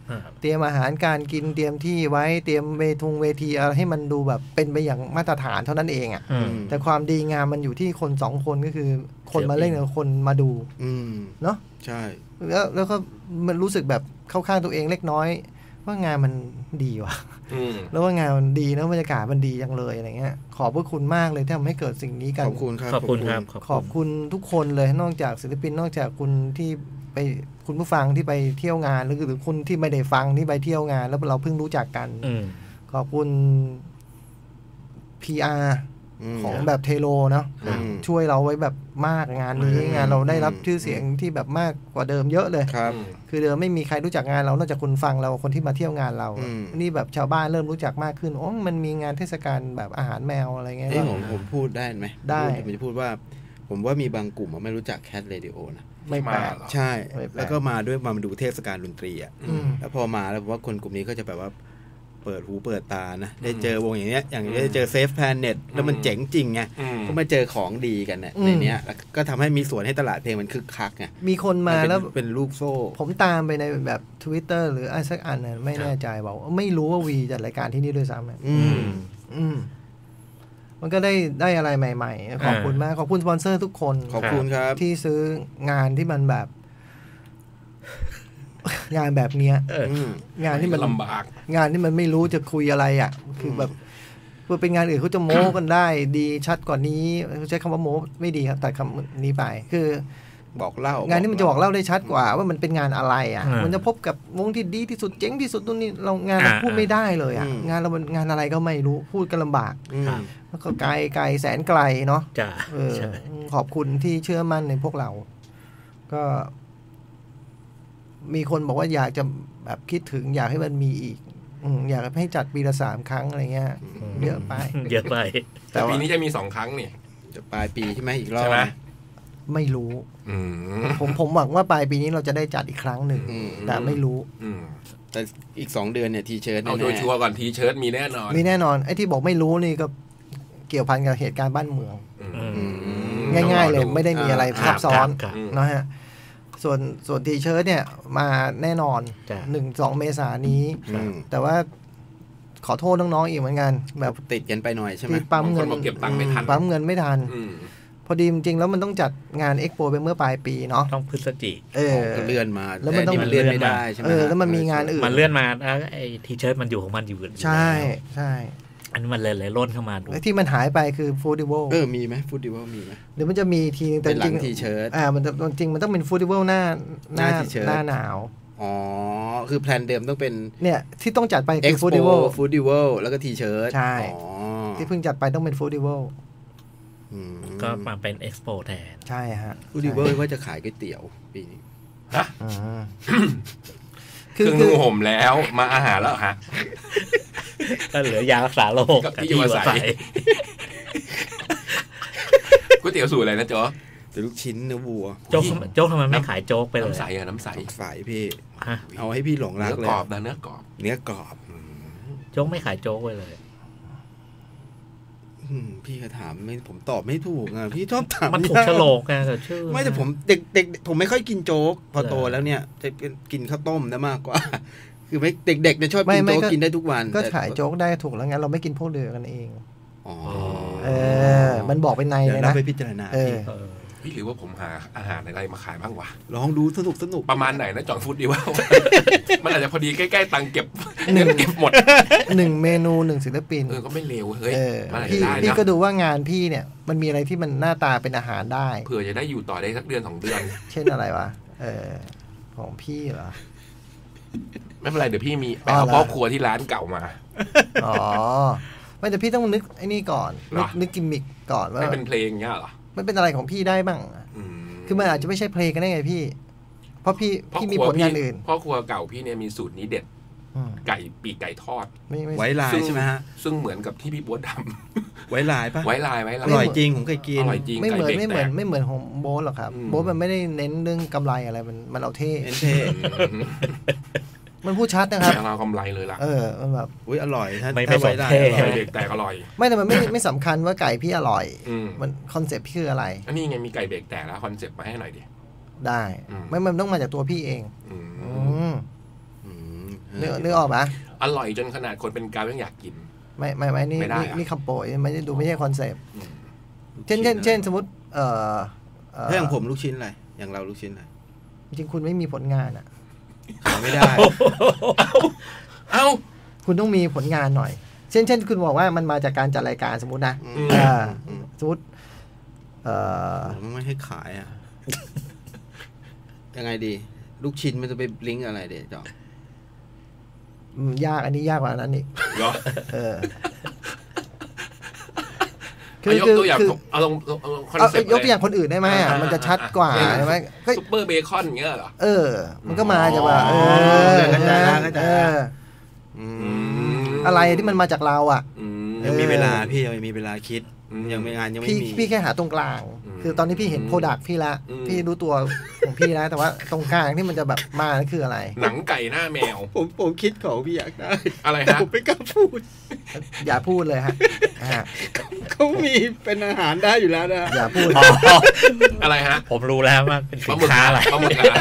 เตรียมอาหารการกินเตรียมที่ไว้เตรียมเวทุงเวทีอะไรให้มันดูแบบเป็นไปอย่างมาตรฐานเท่านั้นเองอ่ะแต่ความดีงามมันอยู่ที่คนสองคนก็คือคนมาเล่นกับคนมาดูเนาะ
ใช่
แล้วแล้วก็มันรู้สึกแบบเข้าข้างตัวเองเล็กน้อยว่างานมันดีว่ะแล้วว่างานมันดีนะบรรยากาศมันดีจังเลยอะไรเงี้ยขอบพระคุณมากเลยที่ทำให้เกิดสิ่งนี้กัน
ขอบคุณครับ
ขอบคุณครับ
ขอบคุณทุกคนเลยนอกจากศิลปินนอกจากคุณที่ไปคุณผู้ฟังที่ไปเที่ยวงานหรือหรือคุณที่ไม่ได้ฟังที่ไปเที่ยวงานแล้วเราเพิ่งรู้จักกันขอบคุณ พี อาร์ ของแบบเทโลเนาะช่วยเราไว้แบบมากงานนี้งานเราได้รับชื่อเสียงที่แบบมากกว่าเดิมเยอะเลยคือเดิมไม่มีใครรู้จักงานเรานอกจากคนฟังเราคนที่มาเที่ยวงานเรานี่แบบชาวบ้านเริ่มรู้จักมากขึ้นอ๋อมันมีงานเทศกาลแบบอาหารแมวอะไรเงี้ย
ผมผมพูดได้ไหม
ได้
ผมจะพูดว่าผมว่ามีบางกลุ่มไม่รู้จักแคทเรดิโอนะ
ไม่แปลก
ใช่แล้วก็มาด้วยมาดูเทศกาลดนตรีอ่ะแล้วพอมาแล้วผมว่าคนกลุ่มนี้ก็จะแบบว่าเปิดหูเปิดตานะได้เจอวงอย่างเนี้ยอย่างได้เจอเซฟแพลเน็ตแล้วมันเจ๋งจริงไงก็มาเจอของดีกันเนี่ยในเนี้ยก็ทำให้มีส่วนให้ตลาดเพลงมันคึกคักไง
มีคนมาแล้ว
เป็นลูกโซ่
ผมตามไปในแบบ Twitter หรืออะไรสักอันน่ะไม่แน่ใจบอกไม่รู้ว่าวีจัดรายการที่นี่ด้วยซ้ำอืมอืมมันก็ได้ได้อะไรใหม่ๆขอบคุณมากขอบคุณสปอนเซอร์ทุกคน
ขอบคุณครับ
ที่ซื้องานที่มันแบบงานแบบเนี้ยงานที่มัน
ลำบาก
งานที่มันไม่รู้จะคุยอะไรอ่ะคือแบบเพื่อเป็นงานอื่นเขาจะโม้กันได้ดีชัดกว่านี้ใช้คำว่าโม้ไม่ดีครับแต่คำนี้ไปคือ
บอกเล่าง
านที่มันจะบอกเล่าได้ชัดกว่าว่ามันเป็นงานอะไรอ่ะมันจะพบกับวงที่ดีที่สุดเจ๋งที่สุดตรงนี้เรางานเราพูดไม่ได้เลยอ่ะงานเราเป็นงานอะไรก็ไม่รู้พูดกันลำบากแล้วก็ไกลไกลแสนไกลเนาะขอบคุณที่เชื่อมั่นในพวกเราก็มีคนบอกว่าอยากจะแบบคิดถึงอยากให้มันมีอีกอยากให้จัดปีละสามครั้งอะไรเงี้ยเยอะไป
เยอะไป
แต่ปีนี้จะมีสองครั้งนี่
จะปลายปีใช่ไหมอีกรอบ
ใช่ไหม
ไม่รู้ผมผมหวังว่าปลายปีนี้เราจะได้จัดอีกครั้งหนึ่งแต่ไม่รู้
แต่อีกสองเดือนเนี่ยทีเชิร์ต
เอาชัวร์ก่อนทีเชิร์ตมีแน่นอน
มีแน่นอนไอ้ที่บอกไม่รู้นี่ก็เกี่ยวพันกับเหตุการณ์บ้านเมืองง่ายๆเลยไม่ได้มีอะไรซับซ้อนนะฮะส่วนส่วนทีเชิร์ตเนี่ยมาแน่นอนหนึ่งสองเมษายนนี้แต่ว่าขอโทษน้องๆอีกเหมือนกันแบบ
ติดกันไปหน่อยใช่ไหม
ปั๊มเงิน
เก็บตังค์ไม่ทัน
ปั๊มเงินไม่ทันพอดีจริงๆแล้วมันต้องจัดงานเอ็กโปไปเมื่อปลายปีเนาะ
ต้องพฤศจิก
เออ
เลื่อนมา
แล้วมันต้อง
เลื่อนไม่ได้ใช่ไหม
เออแล้วมันมีงานอื่น
มันเลื่อนมาไอ้ทีเชิร์ตมันอยู่ของมันอยู่
ใช่ใช่
อันนี้มันเลยเลยล้นเข้ามาดู
ที่มันหายไปคือฟูดิวัล
เออมีไหมฟูดิวัลมีไหม
เดี๋ยวมันจะมีทีแต่
จริงทีเชิร์ต
อ่ามันจริงมันต้องเป็นฟูดิวัลหน้าหน้าหน้าหนาว
อ๋อคือแพลนเดิมต้องเป็น
เนี่ยที่ต้องจัดไปคือฟูดิวัล
ฟูดิวัลแล้วก็ทีเชิร์ต
ใช่ที่เพิ่งจัดไปต้องเป็นฟูดิวัล
ก็มาเป็นเอ็กซ์โปแทน
ใช่ฮะ
ฟูดิวัลว่าจะขายก๋วยเตี๋ยวปีนี้
ฮะคือคือห่มแล้วมาอาหารแล้วฮะ
ก็เหลือยารักษาโรค
กับที่อยู่อาศัยก๋วยเตี๋ยวสูตรอะไรนะจ๊อ
แต่ลูกชิ้นเนื้อวัว
โจ๊กโจ๊กทำไมไม่ขายโจ๊กไปเลย
น้ำใสอะน้ำใส
ใสพี่เอาให้พี่หลงรักเลย
เนื้อกรอบนะเนื้อกรอบ
เนื้อกรอบ
โจ๊กไม่ขายโจ๊กไปเลย
พี่ก็ถามไม่ผมตอบไม่ถูกอ่ะพี่ชอบถาม
มันถูกฉลกไงแต่ชื่อ
ไม่แต่ผมเด็กเด็กผมไม่ค่อยกินโจ๊กพอโตแล้วเนี่ยจะกินข้าวต้มนะมากกว่าคือไม่เด็กๆเนี่ยชอบกินโจ๊กกินได้ทุกวัน
ก็ขายโจ๊กได้ถูกแล้วงั้นเราไม่กินพวกเดือกันเองอ๋อเออมันบอกเป็นในเลยนะ
ไปพิจารณา
พี่หรือว่าผมหาอาหารอะไรมาขายบ้างวะ
ลองดูสนุกสนุก
ประมาณไหนนะจอนฟู้ดดีว่ามันอาจจะพอดีใกล้ๆตังเก็บเงินเก็บหมด
หนึ่งเมนูหนึ่งศิลปิน
เออก็ไม่เลวเฮ้ย
พี่พี่ก็ดูว่างานพี่เนี่ยมันมีอะไรที่มันหน้าตาเป็นอาหารได้
เผื่อจะได้อยู่ต่อได้สักเดือนสองเดือน
เช่นอะไรวะเออของพี่เหรอ
ไม่เป็นไรเดี๋ยวพี่มีไปเอาพ่อครัวที่ร้านเก่ามา
อ๋อไม่แต่พี่ต้องนึกไอ้นี่ก่อนนึกนึกกิมมิคก่อนว่า
ไม่เป็นเพลงเงี้ยหรอ
มันเป็นอะไรของพี่ได้บ้างคือมันอาจจะไม่ใช่เพลงกันได้ไงพี่เพราะพี่พี่มีผลงานอื่น
พ่อครัวเก่าพี่เนี่ยมีสูตรนี้เด็ดไก่ปีกไก่ทอด
ไว้ลายใช่ไหมฮะ
ซึ่งเหมือนกับที่พี่บ๊ททำ
ไว้ลายปะ
ไว้ลายไว้ลาย
อร่อยจริงผมเคยกิน
อร่อยจริง
ไม่เหมือนไม่เหมือนไม่เหมือนของโบ๊ทหรอกครับโบ๊ทมันไม่ได้เน้นเรื่องกำไรอะไรมันมันเอาเท่
เท่
มันพูดชัดนะครับ
เรากำไรเลยล่ะ
เออมันแบบ
อุ้ยอร่อยถ้า
ถ้าไว้ลาย
ไก่เด็กแตกอร่อย
ไม่แต่มันไม่ไม่สำคัญว่าไก่พี่อร่อยมันคอนเซ็ปต์พี่คืออะไร
อันนี้ไงมีไก่เบรกแตกแล้วคอนเซ็ปต์มาให้หน่อยดิ
ได้ไม่มันต้องมาจากตัวพี่เองนึกนึกออกปะ
อร่อยจนขนาดคนเป็นกาวยังอยากกิน
ไม่ไม่ไม่นี่นี่คำโปรยไม่ได้ดูไม่ใช่คอนเซปต์เช่นเช่นเช่นสมมติเอ่อ
ถ้าอย่างผมลูกชิ้นอะไรอย่างเราลูกชิ้นอะไร
จริงคุณไม่มีผลงานอ่ะ
ขายไม่ได้
เอ้า
คุณต้องมีผลงานหน่อยเช่นเช่นคุณบอกว่ามันมาจากการจัดรายการสมมุตินะสมมติเอ่อ
ไม่ให้ขายอ่ะยังไงดีลูกชิ้นมันจะไปลิงก์อะไรเดี๋ยวจ
อยากอันนี้ยากกว่านั้นอีก
เหรอ
เออ
คือยกตัวอย่างเอาลงคอนเซ็ปต์
ยกตัวอย่างคนอื่นได้ไหมอ่ะมันจะชัดกว่าใช่ไหม
ซุปเปอร์เบคอนเงี้ยเหรอ
เออมันก็มาจะว่าเออ
เข้าใจเข้าใจ
อะไรที่มันมาจากเราอ่ะ
ยังมีเวลาพี่ยังมีเวลาคิดยังไม่งานยังไม่มี
พี่แค่หาตรงกลางคือตอนนี้พี่เห็นโปรดักต์พี่ละพี่รู้ตัวของพี่แล้วแต่ว่าตรงกลางที่มันจะแบบมานั่นคืออะไร
หนังไก่หน้าแมว
ผมผมคิดของพี่อยากได้
อะไรฮะ
ผมไม่กล้าพูด
อย่าพูดเลยฮะ
เขามีเป็นอาหารได้อยู่แล้วนะ
อย่าพูด
อะไรฮะ
ผมรู้แล้วว่าเป็นสินค้าอะไร
ปลาหมึกนะ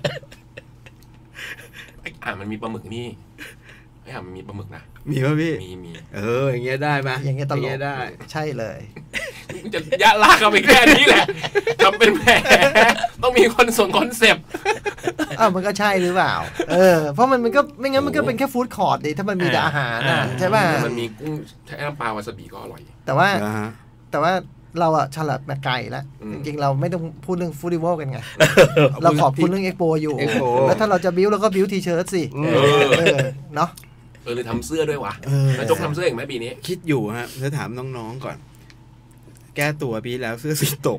อ่ามันมีปลาหมึกนี่ไอ้ห่ามันมีปลาหมึกนะ
มีป่ะพี่
มีมี
เอออย่างเงี้ยได้ไหม
อย่างเงี้ยตลก
ได้
ใช่เลย
จะยะลากเข้าไปแค่นี้แหละทำเป็นแผลต้องมีคนส่งคอนเซปต์
อ้าวมันก็ใช่หรือเปล่าเออเพราะมันมันก็ไม่งั้นมันก็เป็นแค่ฟู้ดคอร์ทดิถ้ามันมีแต่อาหารอ่ะใช่ป่ะ
มันมีกุ้งใช้น้ำปลาวาซาบิก็อร่อย
แต่ว่าแต่ว่าเราอะฉลาดมาไกลแล้วจริงๆเราไม่ต้องพูดเรื่องฟู้ดดิวอลกันไงเราขอบคุณเรื่องเอ็กโปอยู่แล้วถ้าเราจะบิ้วเราก็บิ้วทีเชิร์ตสิเนาะ
เออเลยทำเสื้อด้วยวะแล้วจกทำเสื้ออีกไหมปีนี้
คิดอยู่ฮะจะถามน้องๆก่อนแก้ตัวปีแล้วเสื้อสีตก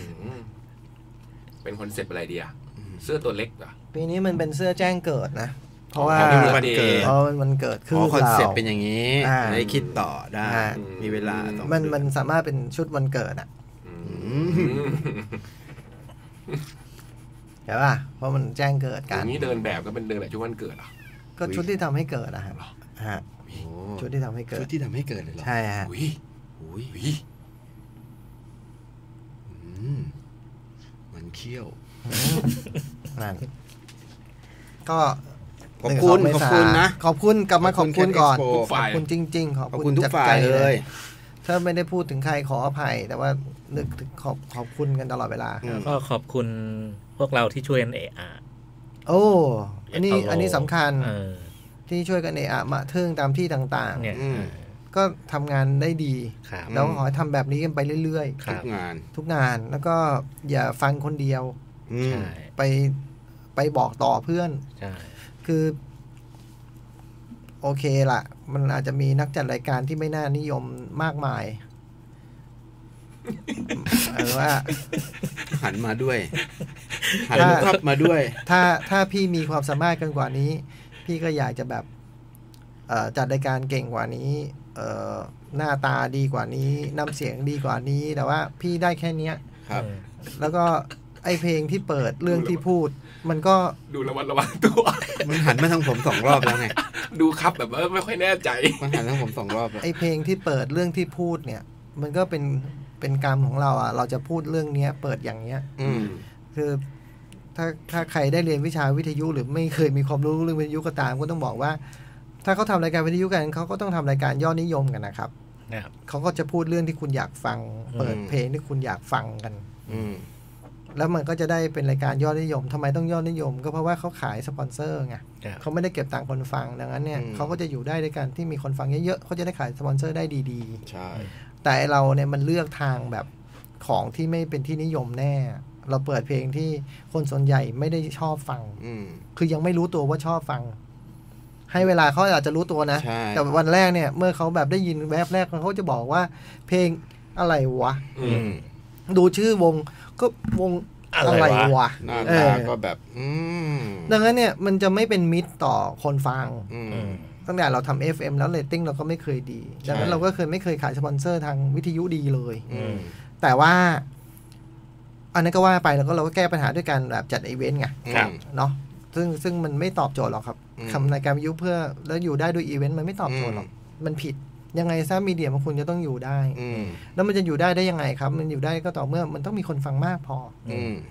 เป็นคอนเซ็ปต์อะไรดีอะเสื้อตัวเล็กเหรอ
ปีนี้มันเป็นเสื้อแจ้งเกิดนะเพราะว่า
มันเกิด
เพราะมันเกิดคือ
คอนเซ็ปต์เป็นอย่างนี้ได้คิดต่อได้มีเวลา
มันมันสามารถเป็นชุดวันเกิดอะใช่ป่ะเพราะมันแจ้งเกิดกัน
นี้เดินแบบก็เป็นเดินแบบชุดวันเกิดเหรอ
ก็ชุดที่ทำให้เกิดนะครับฮะชุดที่ทำให้เกิด
ชุดที่ทำให้เกิดเลยเหรอ
ใช่ฮะ
อุ้ยอุ้ย
มันเขี้ยว
นั่นก็
ขอบคุณขอบคุณนะ
ขอบคุณกลับมาขอบคุณก่อนขอบคุณจริงๆขอบ
คุณทุกฝ่ายเลย
ถ้าไม่ได้พูดถึงใครขออภัยแต่ว่านึกถึงขอบขอบคุณกันตลอดเวลา
ก็ขอบคุณพวกเราที่ช่วยกันเอะอะ
โอ้อันนี้อันนี้สำคัญที่ช่วยกันเอะอะมาเทิงตามที่ต่างๆก็ทำงานได้ดีแล้วขอให้ทำแบบนี้กันไปเรื่อย
ๆทุกงาน
ทุกงานแล้วก็อย่าฟังคนเดียวไปไปบอกต่อเพื่อนคือโอเคล่ะมันอาจจะมีนักจัดรายการที่ไม่น่านิยมมากมายเออว่า
หันมาด้วยหันทับมาด้วย
ถ้าถ้าพี่มีความสามารถกันกว่านี้พี่ก็อยากจะแบบจัดรายการเก่งกว่านี้หน้าตาดีกว่านี้น้ำเสียงดีกว่านี้แต่ว่าพี่ได้แค่เนี้ย
ครับ
แล้วก็ไอเพลงที่เปิดเรื่องที่พูดมันก็
ดูระวังระวังตัว
มันหันมาทางผมสองรอบแล้วไง
ดูครับแบบว่าไม่ค่อยแน่ใจ
มันหันทางผมสองรอบ
ไอเพลงที่เปิดเรื่องที่พูดเนี่ยมันก็เป็นเป็นกรรมของเราอ่ะเราจะพูดเรื่องเนี้ยเปิดอย่างเนี้ยคือถ้าถ้าใครได้เรียนวิชาวิทยุหรือไม่เคยมีความรู้เรื่องวิทยุก็ตามก็ต้องบอกว่าถ้าเขาทำรายการวิทยุกันเขาก็ต้องทำรายการยอดนิยมกันนะครับเขาก็จะพูดเรื่องที่คุณอยากฟังเปิดเพลงที่คุณอยากฟังกันแล้วมันก็จะได้เป็นรายการยอดนิยมทำไมต้องยอดนิยมก็เพราะว่าเขาขายสปอนเซอร์ไงเขาไม่ได้เก็บตังค์คนฟังดังนั้นเนี่ยเขาก็จะอยู่ได้ด้วยการที่มีคนฟังเยอะๆเขาจะได้ขายสปอนเซอร์ได้ดี
ๆใช่
แต่เราเนี่ยมันเลือกทางแบบของที่ไม่เป็นที่นิยมแน่เราเปิดเพลงที่คนส่วนใหญ่ไม่ได้ชอบฟังคือยังไม่รู้ตัวว่าชอบฟังให้เวลาเขาอาจจะรู้ตัวนะแต่วันแรกเนี่ยเมื่อเขาแบบได้ยินแวบแรกเขาจะบอกว่าเพลงอะไรวะดูชื่อวงก็วงอะไรวะ
หน้าตาก็แบบ
ดังนั้นเนี่ยมันจะไม่เป็นมิตรต่อคนฟังตั้งแต่เราทำ เอฟ เอ็ม แล้วเรตติ้งเราก็ไม่เคยดีดังนั้นเราก็เคยไม่เคยขายสปอนเซอร์ทางวิทยุดีเลยแต่ว่าอันนั้นก็ว่าไปแล้วก็เราก็แก้ปัญหาด้วยการแบบจัดอีเวนต์ไงเนาะซึ่งซึ่งมันไม่ตอบโจทย์หรอกครับทำรายการวิทยุเพื่อแล้วอยู่ได้ด้วยอีเวนต์มันไม่ตอบโจทย์หรอกมันผิดยังไงซะมีเดียมันคุณจะต้องอยู่ได้แล้วมันจะอยู่ได้ได้ยังไงครับมันอยู่ได้ก็ต่อเมื่อมันต้องมีคนฟังมากพอ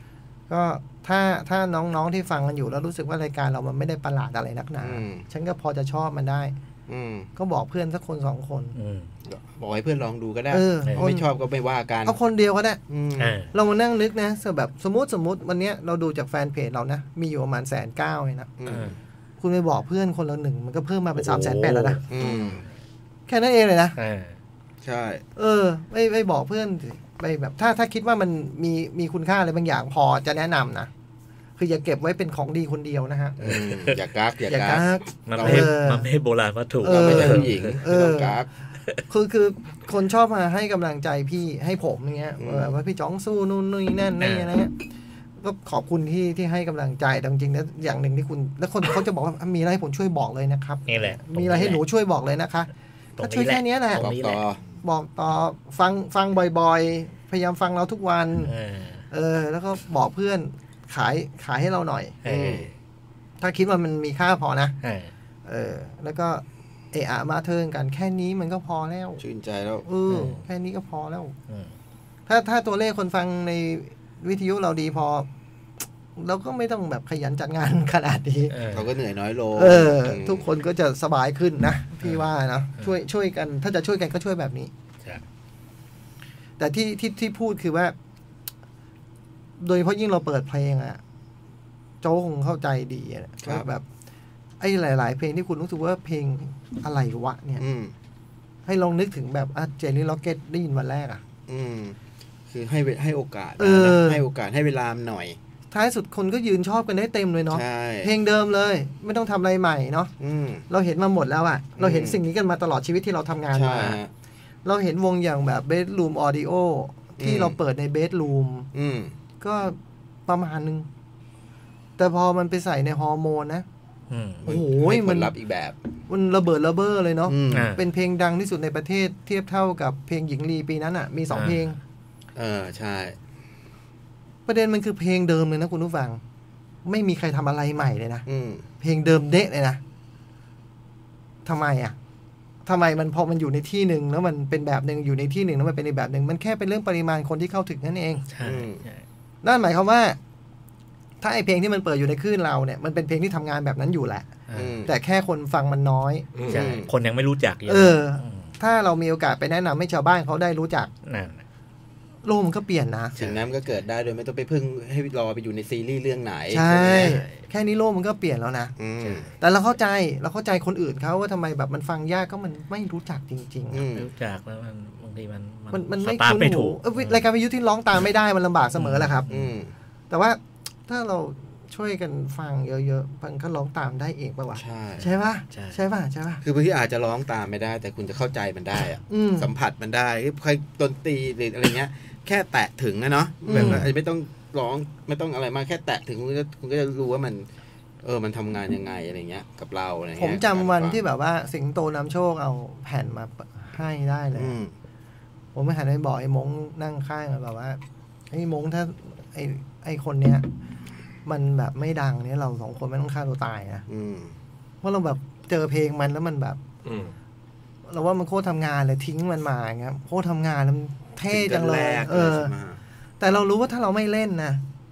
ก็ถ้าถ้าน้องๆที่ฟังกันอยู่แล้วรู้สึกว่ารายการเรามันไม่ได้ประหลาดอะไรนักหนาฉันก็พอจะชอบมันได้ก็บอกเพื่อนสักคนสองคน
บอกให้เพื่อนลองดูก็ได้ไม่ชอบก็ไม่ว่ากัน
เอาคนเดียวก็ได้เรามานั่งนึกนะแบบสมมติสมมติวันนี้เราดูจากแฟนเพจเรานะมีอยู่ประมาณแสนเก้าเลยนะคุณไปบอกเพื่อนคนละหนึ่งมันก็เพิ่มมาเป็นสามแสนแปดแล้วนะแค่นั้นเองเลยนะ
ใช่
เออไม่ไม่บอกเพื่อนไปแบบถ้าถ้าคิดว่ามันมีมีคุณค่าอะไรบางอย่างพอจะแนะนำนะคืออย่าเก็บไว้เป็นของดีคนเดียวนะฮะ
อย่ากักอย่ากัก
มันไม่มันไม่โบราณวัตถุ
เราไม่ใช่ผู้หญิงไม่ต้องกัก
คือคือคนชอบมาให้กำลังใจพี่ให้ผมอย่างเงี้ยว่าพี่จ้องสู้นู่นนี่นั่นนี่อะไรเงี้ยก็ขอบคุณที่ที่ให้กำลังใจแต่จริงๆแล้วอย่างหนึ่งที่คุณแล้วคนเขาจะบอกว่ามีอะไรให้ผมช่วยบอกเลยนะครับ
นี่แหละ
มีอะไรให้หนูช่วยบอกเลยนะคะถ้าช่วยแค่นี้แหละ
บอกต่อ
บอกต่อฟังฟังบ่อยๆพยายามฟังเราทุกวันเออแล้วก็บอกเพื่อนขายขายให้เราหน่อยถ้าคิดว่ามันมีค่าพอนะเออแล้วก็เอะอะมาเทิงกันแค่นี้มันก็พอแล้ว
ชื่นใจแล้ว
เออแค่นี้ก็พอแล้วถ้าถ้าตัวเลขคนฟังในวิทยุเราดีพอเราก็ไม่ต้องแบบขยันจัดงานขนาดนี้
เราก็เหนื่อยน้อยลง
เออทุกคนก็จะสบายขึ้นนะพี่ว่านะช่วยช่วยกันถ้าจะช่วยกันก็ช่วยแบบนี้แต่ที่ที่ที่พูดคือว่าโดยเฉพาะยิ่งเราเปิดเพลงอะโจ้คงเข้าใจดีนะแบบไอ้หลายๆเพลงที่คุณรู้สึกว่าเพลงอะไรวะเนี่ยให้ลองนึกถึงแบบอ่ะเจนี่ล็อกเก็ตได้ยินวันแรกอ่ะ
อืมคือให้ให้โอกาสให้โอกาสให้เวลาหน่อย
ท้ายสุดคนก็ยืนชอบกันได้เต็มเลยเนาะเพลงเดิมเลยไม่ต้องทำอะไรใหม่เนาะเราเห็นมาหมดแล้วอ่ะเราเห็นสิ่งนี้กันมาตลอดชีวิตที่เราทำงานมาเราเห็นวงอย่างแบบเบสรูมออดิโอที่เราเปิดในเบสรูมก็ประมาณนึงแต่พอมันไปใส่ในฮอร์โมนนะโอ้โห
มันรับอีกแบบ
มันระเบิดระเบ้อเลยเนาะเป็นเพลงดังที่สุดในประเทศเทียบเท่ากับเพลงหญิงลีปีนั้นอ่ะมีสองเพลง
เออใช่
ประเด็นมันคือเพลงเดิมเลยนะคุณผู้ฟังไม่มีใครทำอะไรใหม่เลยนะเพลงเดิมเดะเลยนะทำไมอ่ะทำไมมันพอมันอยู่ในที่หนึ่งแล้วมันเป็นแบบหนึ่งอยู่ในที่หนึ่งแล้วมันเป็นในแบบหนึ่งมันแค่เป็นเรื่องปริมาณคนที่เข้าถึงนั่นเอง
ใช่
นั่นหมายความว่าถ้าไอเพลงที่มันเปิดอยู่ในคลื่นเราเนี่ยมันเป็นเพลงที่ทำงานแบบนั้นอยู่แหละแต่แค่คนฟังมันน้อย
ใช่คนยังไม่รู้จัก
เออถ้าเรามีโอกาสไปแนะนำให้ชาวบ้านเขาได้รู้จักโลกมันก็เปลี่ยนนะ
สิ่งนั้นก็เกิดได้โดยไม่ต้องไปพึ่งให้รอไปอยู่ในซีรีส์เรื่องไหน
ใช่แค่นี้โลกมันก็เปลี่ยนแล้วนะแต่เราเข้าใจเราเข้าใจคนอื่นเขาว่าทำไมแบบมันฟังยากก็มันไม่รู้จักจริง
ๆไม่รู้จักแล้วมันบางทีมัน
มันมันไม่คุ้นหูรายการวิทยุที่ร้องตามไม่ได้มันลำบากเสมอแหละครับแต่ว่าถ้าเราช่วยกันฟังเยอะๆมันก็ร้องตามได้เองป่ะวะใช่ใช่ป่ะใช่ป่ะใช่ป่ะ
คือบางทีอาจจะร้องตามไม่ได้แต่คุณจะเข้าใจมันได้อะสัมผัสมันได้ใครดนตรีหรืออะไรเงี้ยแค่แตะถึงนะเนาะแบบไม่ต้องร้องไม่ต้องอะไรมากแค่แตะถึงคุณก็คุณก็จะรู้ว่ามันเออมันทำงานยังไงอะไรเงี้ยกับเราอะไรเงี้ย
ผมจำวันที่แบบว่าสิงโตนำโชคเอาแผ่นมาให้ได้เลยผมไม่หันไปบอกไอ้มงนั่งข้างแบบว่าไอ้มงถ้าไอ้ไอ้คนเนี้ยมันแบบไม่ดังเนี่ยเราสองคนไม่ต้องฆ่าตัวตายนะเพราะเราแบบเจอเพลงมันแล้วมันแบบเราว่ามันโคตรทำงานเลยทิ้งมันมาอย่างเงี้ยโคตรทำงานแล้วเท่จังเลยเออแต่เรารู้ว่าถ้าเราไม่เล่นนะ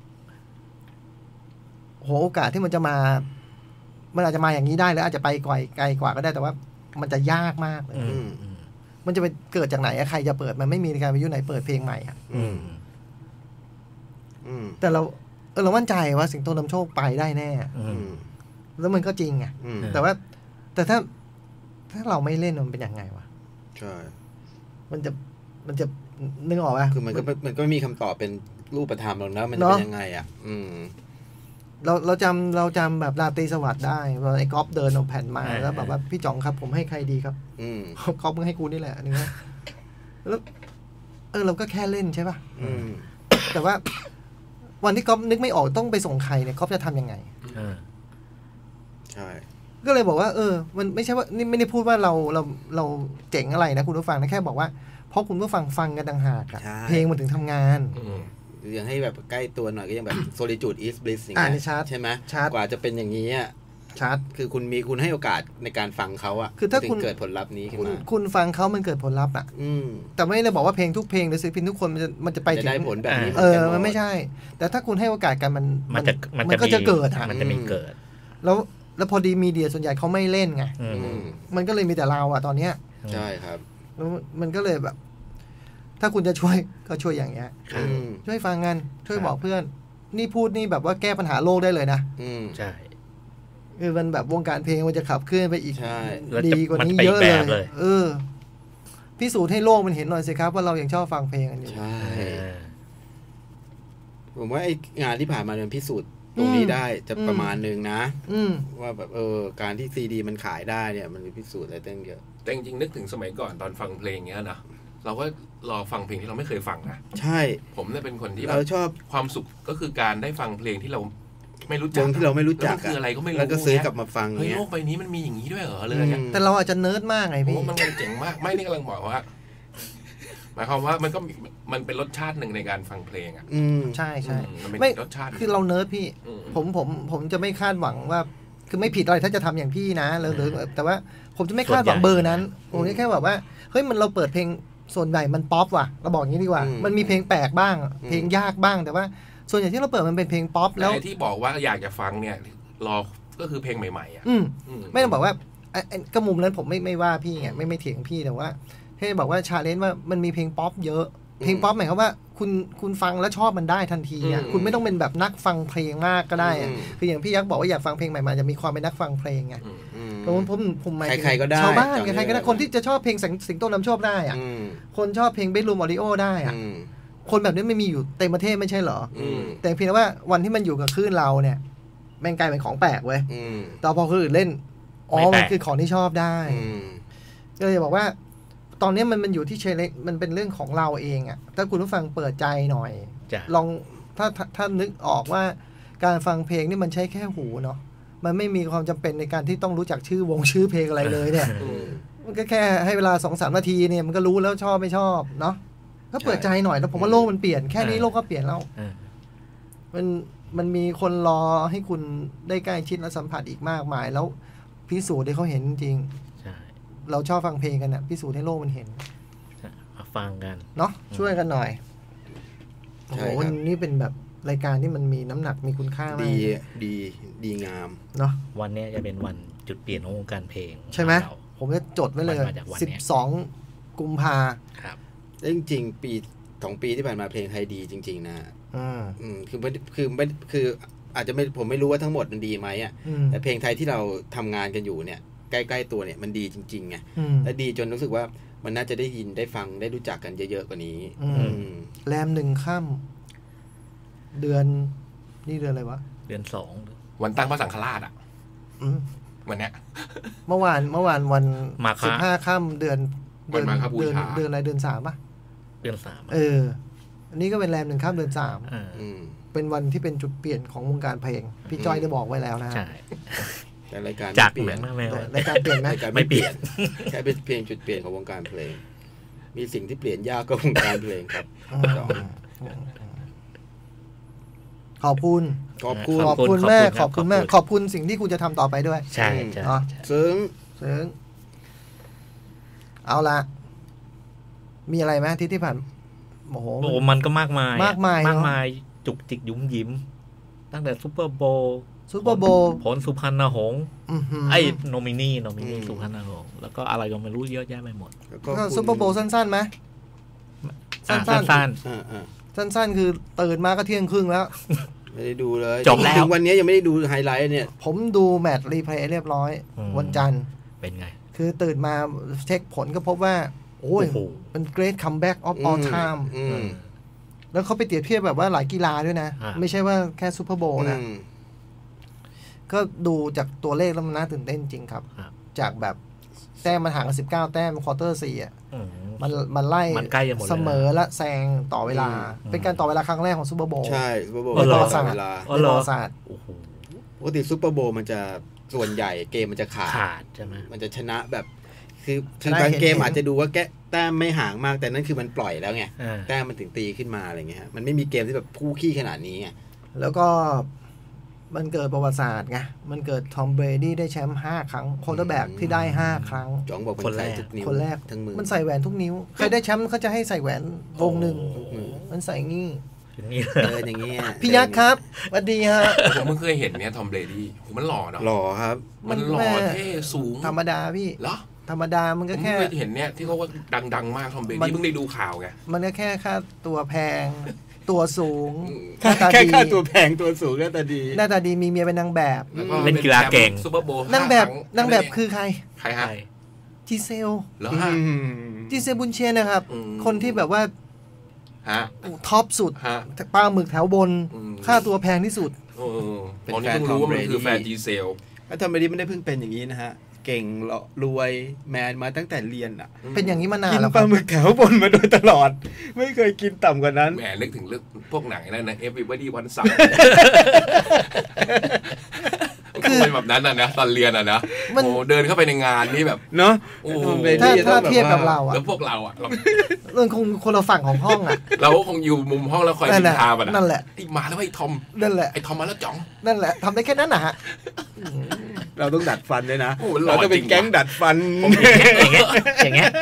โหโอกาสที่มันจะมามันอาจจะมาอย่างนี้ได้หรืออาจจะไปไกลไกลกว่าก็ได้แต่ว่ามันจะยากมากเลยมันจะไปเกิดจากไหนใครจะเปิดมันไม่มีการวิทยุไหนเปิดเพลงใหม่อ่ะแต่เราเออเรามั่นใจว่าสิงโตนำโชคไปได้แน่แล้วมันก็จริงไงแต่ว่าแต่ถ้าถ้าเราไม่เล่นมันเป็นยังไงวะ
ใช่
มันจะมันจะนึกออกป่ะ
คือมันก็มันก็ไม่มีคำตอบเป็นรูปธรรมหรอกนะมันจะเป็นยังไงอ่ะอืม
เราเราจำเราจำแบบราตรีสวัสดิ์ได้ว่าไอ้ก๊อฟเดินเอาแผ่นมาแล้วแบบว่าพี่จ๋องครับผมให้ใครดีครับก๊อฟมึงให้กูนี่แหละนี่นะแล้วเออเราก็แค่เล่นใช่ป่ะแต่ว่าวันที่ก๊อฟนึกไม่ออกต้องไปส่งใครเนี่ยก๊อฟจะทำยังไง
ใช่
ก็เลยบอกว่าเออมันไม่ใช่ว่านี่ไม่ได้พูดว่าเราเราเราเจ๋งอะไรนะคุณผู้ฟังนะแค่บอกว่าเพราะคุณผู้ฟังฟังกันต่างหากเพลงมันถึงทำงาน
ยังให้แบบใกล้ตัวหน่อยก็ยังแบบ solitude is bliss อย่างเงี้ยใช่ไหมกว่าจะเป็นอย่างนี้อ่ะ
ชัด
คือคุณมีคุณให้โอกาสในการฟังเขาอะ
คือถ้าคุณ
เกิดผลลัพธ์นี้ขึ้นมา
คุณฟังเขามันเกิดผลลัพธ์อะแต่ไม่ได้บอกว่าเพลงทุกเพลงหรือศิลปินทุกคนมันจะมันจะไปถึง
ได้ผลแบบนี้
เออมันไม่ใช่แต่ถ้าคุณให้โอกาสกันมัน
มันจะ
มันก็จะเกิด
มันจะมีเกิด
แล้วแล้วพอดีมีเดียส่วนใหญ่เขาไม่เล่นไงมันก็เลยมีแต่เราอะตอนเนี้ย
ใช่ครับ
แล้วมันก็เลยแบบถ้าคุณจะช่วยก็ช่วยอย่างเงี้ยช่วยฟังกันช่วยบอกเพื่อนนี่พูดนี่แบบว่าแก้ปัญหาโลกได้เลยนะ
ใช่
คือมันแบบวงการเพลงมันจะขับเคลื่อนไปอีกดีกว่านี้
เย
อะเลยเออพิสูจน์ให้โลกมันเห็นหน่อยสิครับว่าเรายังชอบฟังเพลงกันอยู่
ใช่ผมว่าไอ้งานที่ผ่านมามันพิสูจน์ตรงนี้ได้จะประมาณนึงนะว่าแบบเออการที่ซีดีมันขายได้เนี่ยมันพิสูจน์อะไรตั้งเยอะ
แต่จริงๆนึกถึงสมัยก่อนตอนฟังเพลงเงี้ยนะเราก็รอฟังเพลงที่เราไม่เคยฟังนะ
ใช่
ผมเนี่ยเป็นคนที่
เราชอบ
ความสุขก็คือการได้ฟังเพลงที่เราไม่รู้จัก
ที่เราไม่รู้จัก
คืออะไรก็ไม่รู้
แล้วก็ซื้อกลับมาฟัง
เฮ้ยโลกใบนี้มันมีอย่างนี้ด้วยเหรอเลย
แต่เราอาจจะเนิร์ดมากไงพี่
มันเจ๋งมากไม่นี่กำลังบอกว่าหมายความว่ามันก็มันเป็นรสชาติหนึ่งในการฟังเพลงอ่ะ
ใช่ใช่
ไม่รสชาติ
คือเราเนิร์ดพี่ผมผมผมจะไม่คาดหวังว่าคือไม่ผิดอะไรถ้าจะทำอย่างพี่นะหรือแต่ว่าผมจะไม่คาดหวังเบอร์นั้นผมแค่แบบว่าเฮ้ยมันเราเปิดเพลงส่วนใหญ่มันป๊อปว่ะเราบอกงี้ดีกว่ามันมีเพลงแปลกบ้างเพลงยากบ้างแต่ว่าส่วนใหญ่ที่เราเปิดมันเป็นเพลงป๊อปแล้ว
ที่บอกว่าอยากจะฟังเนี่ยรอก็คือเพลงใหม่ๆอ่ะ
ไม่ต้องบอกว่าก็มุมนั้นผมไม่ไม่ว่าพี่ไงไม่ไม่เถียงพี่แต่ว่าให้บอกว่าชาเลนจ์ว่ามันมีเพลงป๊อปเยอะเพลงป๊อปหมายความว่าคุณคุณฟังแล้วชอบมันได้ทันทีอ่ะคุณไม่ต้องเป็นแบบนักฟังเพลงมากก็ได้อ่ะคืออย่างพี่ยักษ์บอกว่าอยากฟังเพลงใหม่มาจะมีความเป็นนักฟังเพลงไงผมผมผมหมายถึงชาวบ้านใครก็ได้คนที่จะชอบเพลงสิงโตนำโชคได้อ่ะคนชอบเพลงเบดรูมออริโอได้อ่ะคนแบบนี้ไม่มีอยู่เต็มประเทศไม่ใช่เหรอแต่เพียงแต่ว่าวันที่มันอยู่กับคลื่นเราเนี่ยแม่งกลายเป็นของแปลกเว้ยแต่พอคนอื่นเล่นอ๋อมันคือของที่ชอบได้ก็เลยบอกว่าตอนนี้มันมันอยู่ที่เชลเล็กมันเป็นเรื่องของเราเองอ่ะถ้าคุณผู้ฟังเปิดใจหน่อยลองถ้าถ้านึกออกว่าการฟังเพลงนี่มันใช้แค่หูเนาะมันไม่มีความจำเป็นในการที่ต้องรู้จักชื่อวงชื่อเพลงอะไรเลยเนี่ยมันก็แค่ให้เวลา สองสาม นาทีเนี่ยมันก็รู้แล้วชอบไม่ชอบเนาะก็เปิดใจหน่อยแล้วผมว่าโลกมันเปลี่ยนแค่นี้โลกก็เปลี่ยนแล้วมันมันมีคนรอให้คุณได้ใกล้ชิดและสัมผัสอีกมากมายแล้วพิสูจน์ให้เขาเห็นจริงเราชอบฟังเพลงกันนะพิสูจน์ให้โลกมันเห็น
ฟังกัน
เนาะช่วยกันหน่อยโอ้โหวันนี้เป็นแบบรายการที่มันมีน้ำหนักมีคุณค่ามาก
ดีดีดีงาม
เนาะ
วันนี้จะเป็นวันจุดเปลี่ยนของวงการเพลง
ใช่ไหมผมจะจดไว้เลยสิบสองกุมภา
ครับ
แล้วจริงๆปีสองปีที่ผ่านมาเพลงไทยดีจริงๆนะอืมอืมคือไม่คือไม่คืออาจจะไม่ผมไม่รู้ว่าทั้งหมดมันดีไหมอ่ะแต่เพลงไทยที่เราทำงานกันอยู่เนี่ยใกล้ๆตัวเนี่ยมันดีจริงๆไงและดีจนรู้สึกว่ามันน่าจะได้ยินได้ฟังได้รู้จักกันเยอะๆกว่านี้
แรมหนึ่งค่ำเดือนนี่เดือนอะไรวะ
เดือนสอง
วันตั้งพระสังฆราชอ่ะวันเนี้ย
เมื่อวานเมื่อวานวันสิบห้าค่ำเดือนเดือนเดือนเดือนอะไรเดือนสามป่ะ
เดือนสาม
เอออันนี้ก็เป็นแรมหนึ่งค่ำเดือนสามเป็นวันที่เป็นจุดเปลี่ยนของวงการเพลงพี่จ้อยได้บอกไว้แล้วนะ
ใช่
แต่รายการ
จากเหมือนแมว
รายการเปลี่ยนไหม
ไม่เปลี่ยนแค่เป็นเพียงจุดเปลี่ยนของวงการเพลงมีสิ่งที่เปลี่ยนยากก็วงการเพลงครับ
ขอบคุณ
ขอบคุณ
ขอบคุณแม่ขอบคุณแม่ขอบคุณสิ่งที่คุณจะทำต่อไปด้วย
ใช่ใช่
ซึ้งซึ้งเอาละมีอะไรไหมที่ที่ผ่านโอ้โห
โอ้มันก็มากมาย
มากมาย
มากมายจุกจิกยุ่มยิ้มตั้งแต่ซุปเปอร์โบว์
ซุปเปอร์โบว์
ผลสุพรรณหงษ์ไอ้โนมินีโนมินีสุพรรณหงษ์แล้วก็อะไรก็ไม่รู้เยอะแยะไปหมด
ก็ซุปเปอร์โบว์สั้นๆไหม
สั้นๆ
สั้นๆสั้นๆคือตื่นมาก็เที่ยงครึ่งแล้ว
ไม่ได้ดูเลย
จบแล้ว
ถึงวันนี้ยังไม่ได้ดูไฮไลท์เนี่ย
ผมดูแมตช์รีเพลย์เรียบร้อยวันจันทร์
เป็นไง
คือตื่นมาเช็คผลก็พบว่าโอ้ยเป็น great comeback of all time แล้วเขาไปเปรียบเทียบแบบว่าหลายกีฬาด้วยนะไม่ใช่ว่าแค่ซูเปอร์โบว์นะก็ดูจากตัวเลขแล้วมันน่าตื่นเต้นจริงครับจากแบบแต้มมันห่างกันสิบเก้าแต้มควอเตอร์สี่อ่ะมันมันไล่เสมอและแซงต่อเวลาเป็นการต่อเวลาครั้งแรกของซูเปอร์โบว์
ใช่ซูเปอร์โบว์
ในประวัติศาสตร์ในประวัติศาสตร์
ปกติซูเปอร์โบว์มันจะส่วนใหญ่เกมมันจะขาด
ขาดใช่ไหม
มันจะชนะแบบคือคือบางเกมอาจจะดูว่าแกแต้มไม่ห่างมากแต่นั่นคือมันปล่อยแล้วไงแต้มมันถึงตีขึ้นมาอะไรเงี้ยมันไม่มีเกมที่แบบคู่ขี้ขนาดนี้ไง
แล้วก็มันเกิดประวัติศาสตร์ไงมันเกิดทอมเบรดี้ได้แชมป์ห้าครั้งควอเตอร์แบ็กที่ได้ห้าครั้ง
จ๋องบอกคนแรก
คนแรก
ทั้งมือ
มันใส่แหวนทุกนิ้วใครได้แชมป์เขาจะให้ใส่แหวนวงนึงมันใส่งี้
อย่างนี้
เอออย่างเงี้ย
พี่ยักษ์ครับสวัสดีฮะ
ผมเพิ่งเคยเห็นเนี่ยทอมเบรดี้มันหล่อเนาะ
หล่อครับ
มันหล่อเท่สูง
ธรรมดาพี่
เหรอ
ธรรมดามันก็แค่
ผมเคยเห็นเนี่ยที่เขาว่าดังๆมากทอมเบรดี้เพิ่งได้ดูข่าวไง
มันก็แค่ค่าตัวแพงตัวสูง
แค่ค่าตัวแพงตัวสูงหน้าตาดี
หน้าตาดีมีเมียเป็นนางแบบ
เล่นกีฬาเก่ง
ซุปเปอร์โบว์
นางแบบนางแบบคือใคร
ใครฮะ
จีเซล
เหรอฮะ
จีเซลบุญเชียนนะครับคนที่แบบว่า
ฮะ
ท็อปสุดปลาหมึกแถวบนค่าตัวแพงที่สุด
ตอนนี้เพิ่งรู้ว่ามันคือแฟนจีเซล
แล้วทอมเบรดี้ไม่ได้เพิ่งเป็นอย่างนี้นะฮะเก่งรวยแมนมาตั้งแต่เรียนอ่ะ
เป็นอย่างนี้มานาน
แล้วกินปลาหมึกแถวบนมาโดยตลอดไม่เคยกินต่ำกว่านั้น
แหมนึกถึงเรื่องพวกหนังนั่นนะ Everybody Wants Some คือแบบนั้นนะตอนเรียนอ่ะนะโอ้เดินเข้าไปในงานนี่แบบ
เนาะ
ถ้าถ้าเทียบกับเราอ่ะ
แล้วพวกเราอ่ะ
เรื่องคงคนละฝั่งของห้องอ่ะ
เราคงอยู่มุมห้องแล้วคอยดินทามัน
นั่นแหละ
ไอ้มาแล้วไอ้ทอม
นั่นแหละ
ไอ้ทอมมาแล้วจ๋อง
นั่นแหละทำได้แค่นั้นนะฮะ
เราต้องดัดฟันด้วยนะเราต้องเป็นแก๊งดัดฟัน
อย่างเงี้ยอย่างเงี้ย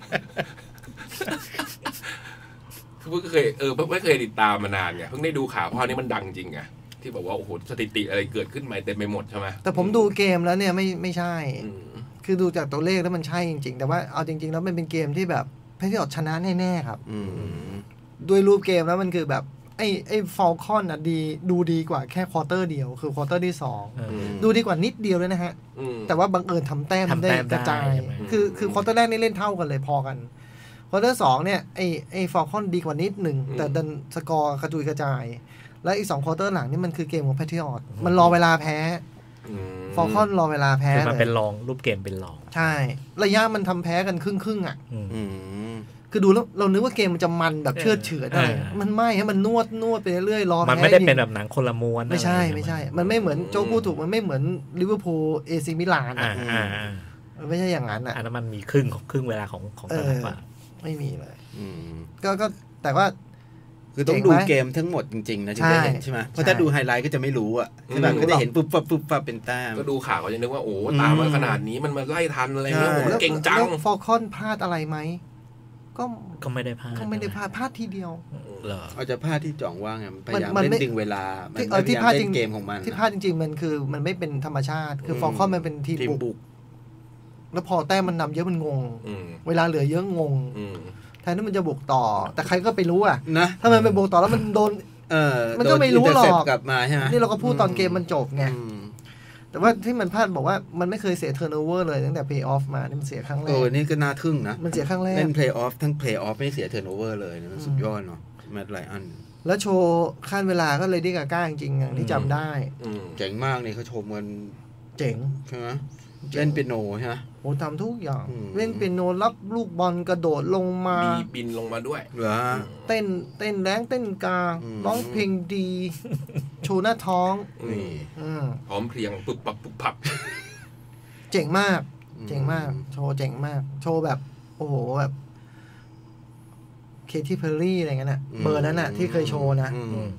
เพิ่งเคยเออเพิ่งไม่เคยติดตามมานานไงเพิ่งได้ดูข่าวเพราะนี้มันดังจริงไงที่บอกว่าโอ้โหสถิติอะไรเกิดขึ้นใหม่เต็มไปหมดใช่ไหม
แต่ผมดูเกมแล้วเนี่ยไม่ไม่ใช่คือดูจากตัวเลขแล้วมันใช่จริงๆแต่ว่าเอาจริงๆแล้วมันเป็นเกมที่แบบเพชรอดชนะแน่ๆครับด้วยรูปเกมแล้วมันคือแบบไอ้ไอ้ฟอลคอนอ่ะดีดูดีกว่าแค่ควอเตอร์เดียวคือควอเตอร์ที่สองดูดีกว่านิดเดียวเลยนะฮะแต่ว่าบังเอิญทำแต้มได้กระจายคือคือควอเตอร์แรกนี่เล่นเท่ากันเลยพอกันควอเตอร์สองเนี่ยไอ้ไอ้ฟอลคอนดีกว่านิดหนึ่งแต่ดันสกอร์กระจุยกระจายแล้วอีกสองควอเตอร์หลังนี่มันคือเกมของแพทริออตมันรอเวลาแพ้ฟอลคอนรอเวลาแพ้
เลยมันเป็นรองรูปเกมเป็นรอง
ใช่ระยะมันทำแพ้กันครึ่งๆอ่ะคือดูแล้วเรานึกว่าเกมมันจะมันแบบเชื่อเฉือนอะไรมันไม่ให้มันนวดนวดไปเรื่อยๆรอแพ้
มันไม่ได้เป็นแบบหนังคนละม้วน
ไม่ใช่ไม่ใช่มันไม่เหมือนโจ๊กพูดถูกมันไม่เหมือนลิเวอร์พูลเอซีมิลานอ่ะไม่ใช่อย่างนั้นอ่ะ
อันนั้นมันมีครึ่งของครึ่งเวลาของของแต่ละฝ่าย
ไม่มีเลยก็ก็แต่ว่า
คือต้องดูเกมทั้งหมดจริงๆนะถึงจะเห็นใช่ไหมเพราะถ้าดูไฮไลท์ก็จะไม่รู้อ่ะใช่ไหมก็จะเห็นปุ๊บปั๊บปุ๊บปั๊บเป็นแต้ม
ก็ดูข่าวก็จะนึกว่าโอ้ตามมาขนาดนี้มันมาไล่ทันอะไรเงี้ยผมเก่งจัง
ฟอลคอนพลาดอะไรไหมก็
ก็ไม่ได้พลาด
ก็ไม่ได้พลาดพลาดทีเดียว
เหรอ
อาจจะพลาดที่จ่องว่างไงพยายามเล่นดึงเวลา
ที่พลาดจริง
เกมของมัน
ที่พลาดจริงๆมันคือมันไม่เป็นธรรมชาติคือฟอลคอนมันเป็นทีมบุกแล้วพอแต้มมันนำเยอะมันงงเวลาเหลือเยอะงงแทนที่มันจะบุกต่อแต่ใครก็ไปรู้อ่ะ
นะ
ถ้ามันไปบุกต่อแล้วมันโดน
เออ
มันก็ไม่รู้หรอก
กลับมาใช่ไหม
นี่เราก็พูดตอนเกมมันจบไงแต่ว่าที่มันพลาดบอกว่ามันไม่เคยเสียเทิร์นโอเวอร์เลยตั้งแต่เพลย์ออฟมานี่มันเสียครั้งแรก
โอ้นี่ก็น่าทึ่งนะ
มันเสียครั้งแรก
เล่นเพลย์ออฟทั้งเพลย์ออฟไม่เสียเทิร์นโอเวอร์เลยมันสุดยอดเนาะแมตต์ไลออน
แล้วโชว์ขั้นเวลาก็เลยดีกับก้าจริงๆที่จำได้
เจ๋งมากนี่เขาโชว์มัน
เจ๋ง
ใช่ไหมเล่นเปียโนใช่ไหม
โอ้ทำทุกอย่างเล่นเปียโนรับลูกบอลกระโดดลงมา
มีบินลงมาด้วย
เหรอ
เต้นเต้นแรงเต้นการ้องเพลงดีโชว์หน้าท้อง
นี่พร้อมเพรียงปุ๊บปับปุ๊บปับ
เจ๋งมากเจ๋งมากโชว์เจ๋งมากโชว์แบบโอ้โหแบบเคที่เพอร์รี่อะไรเงี้ยน่ะเบอร์นั้นน่ะที่เคยโชว์นะ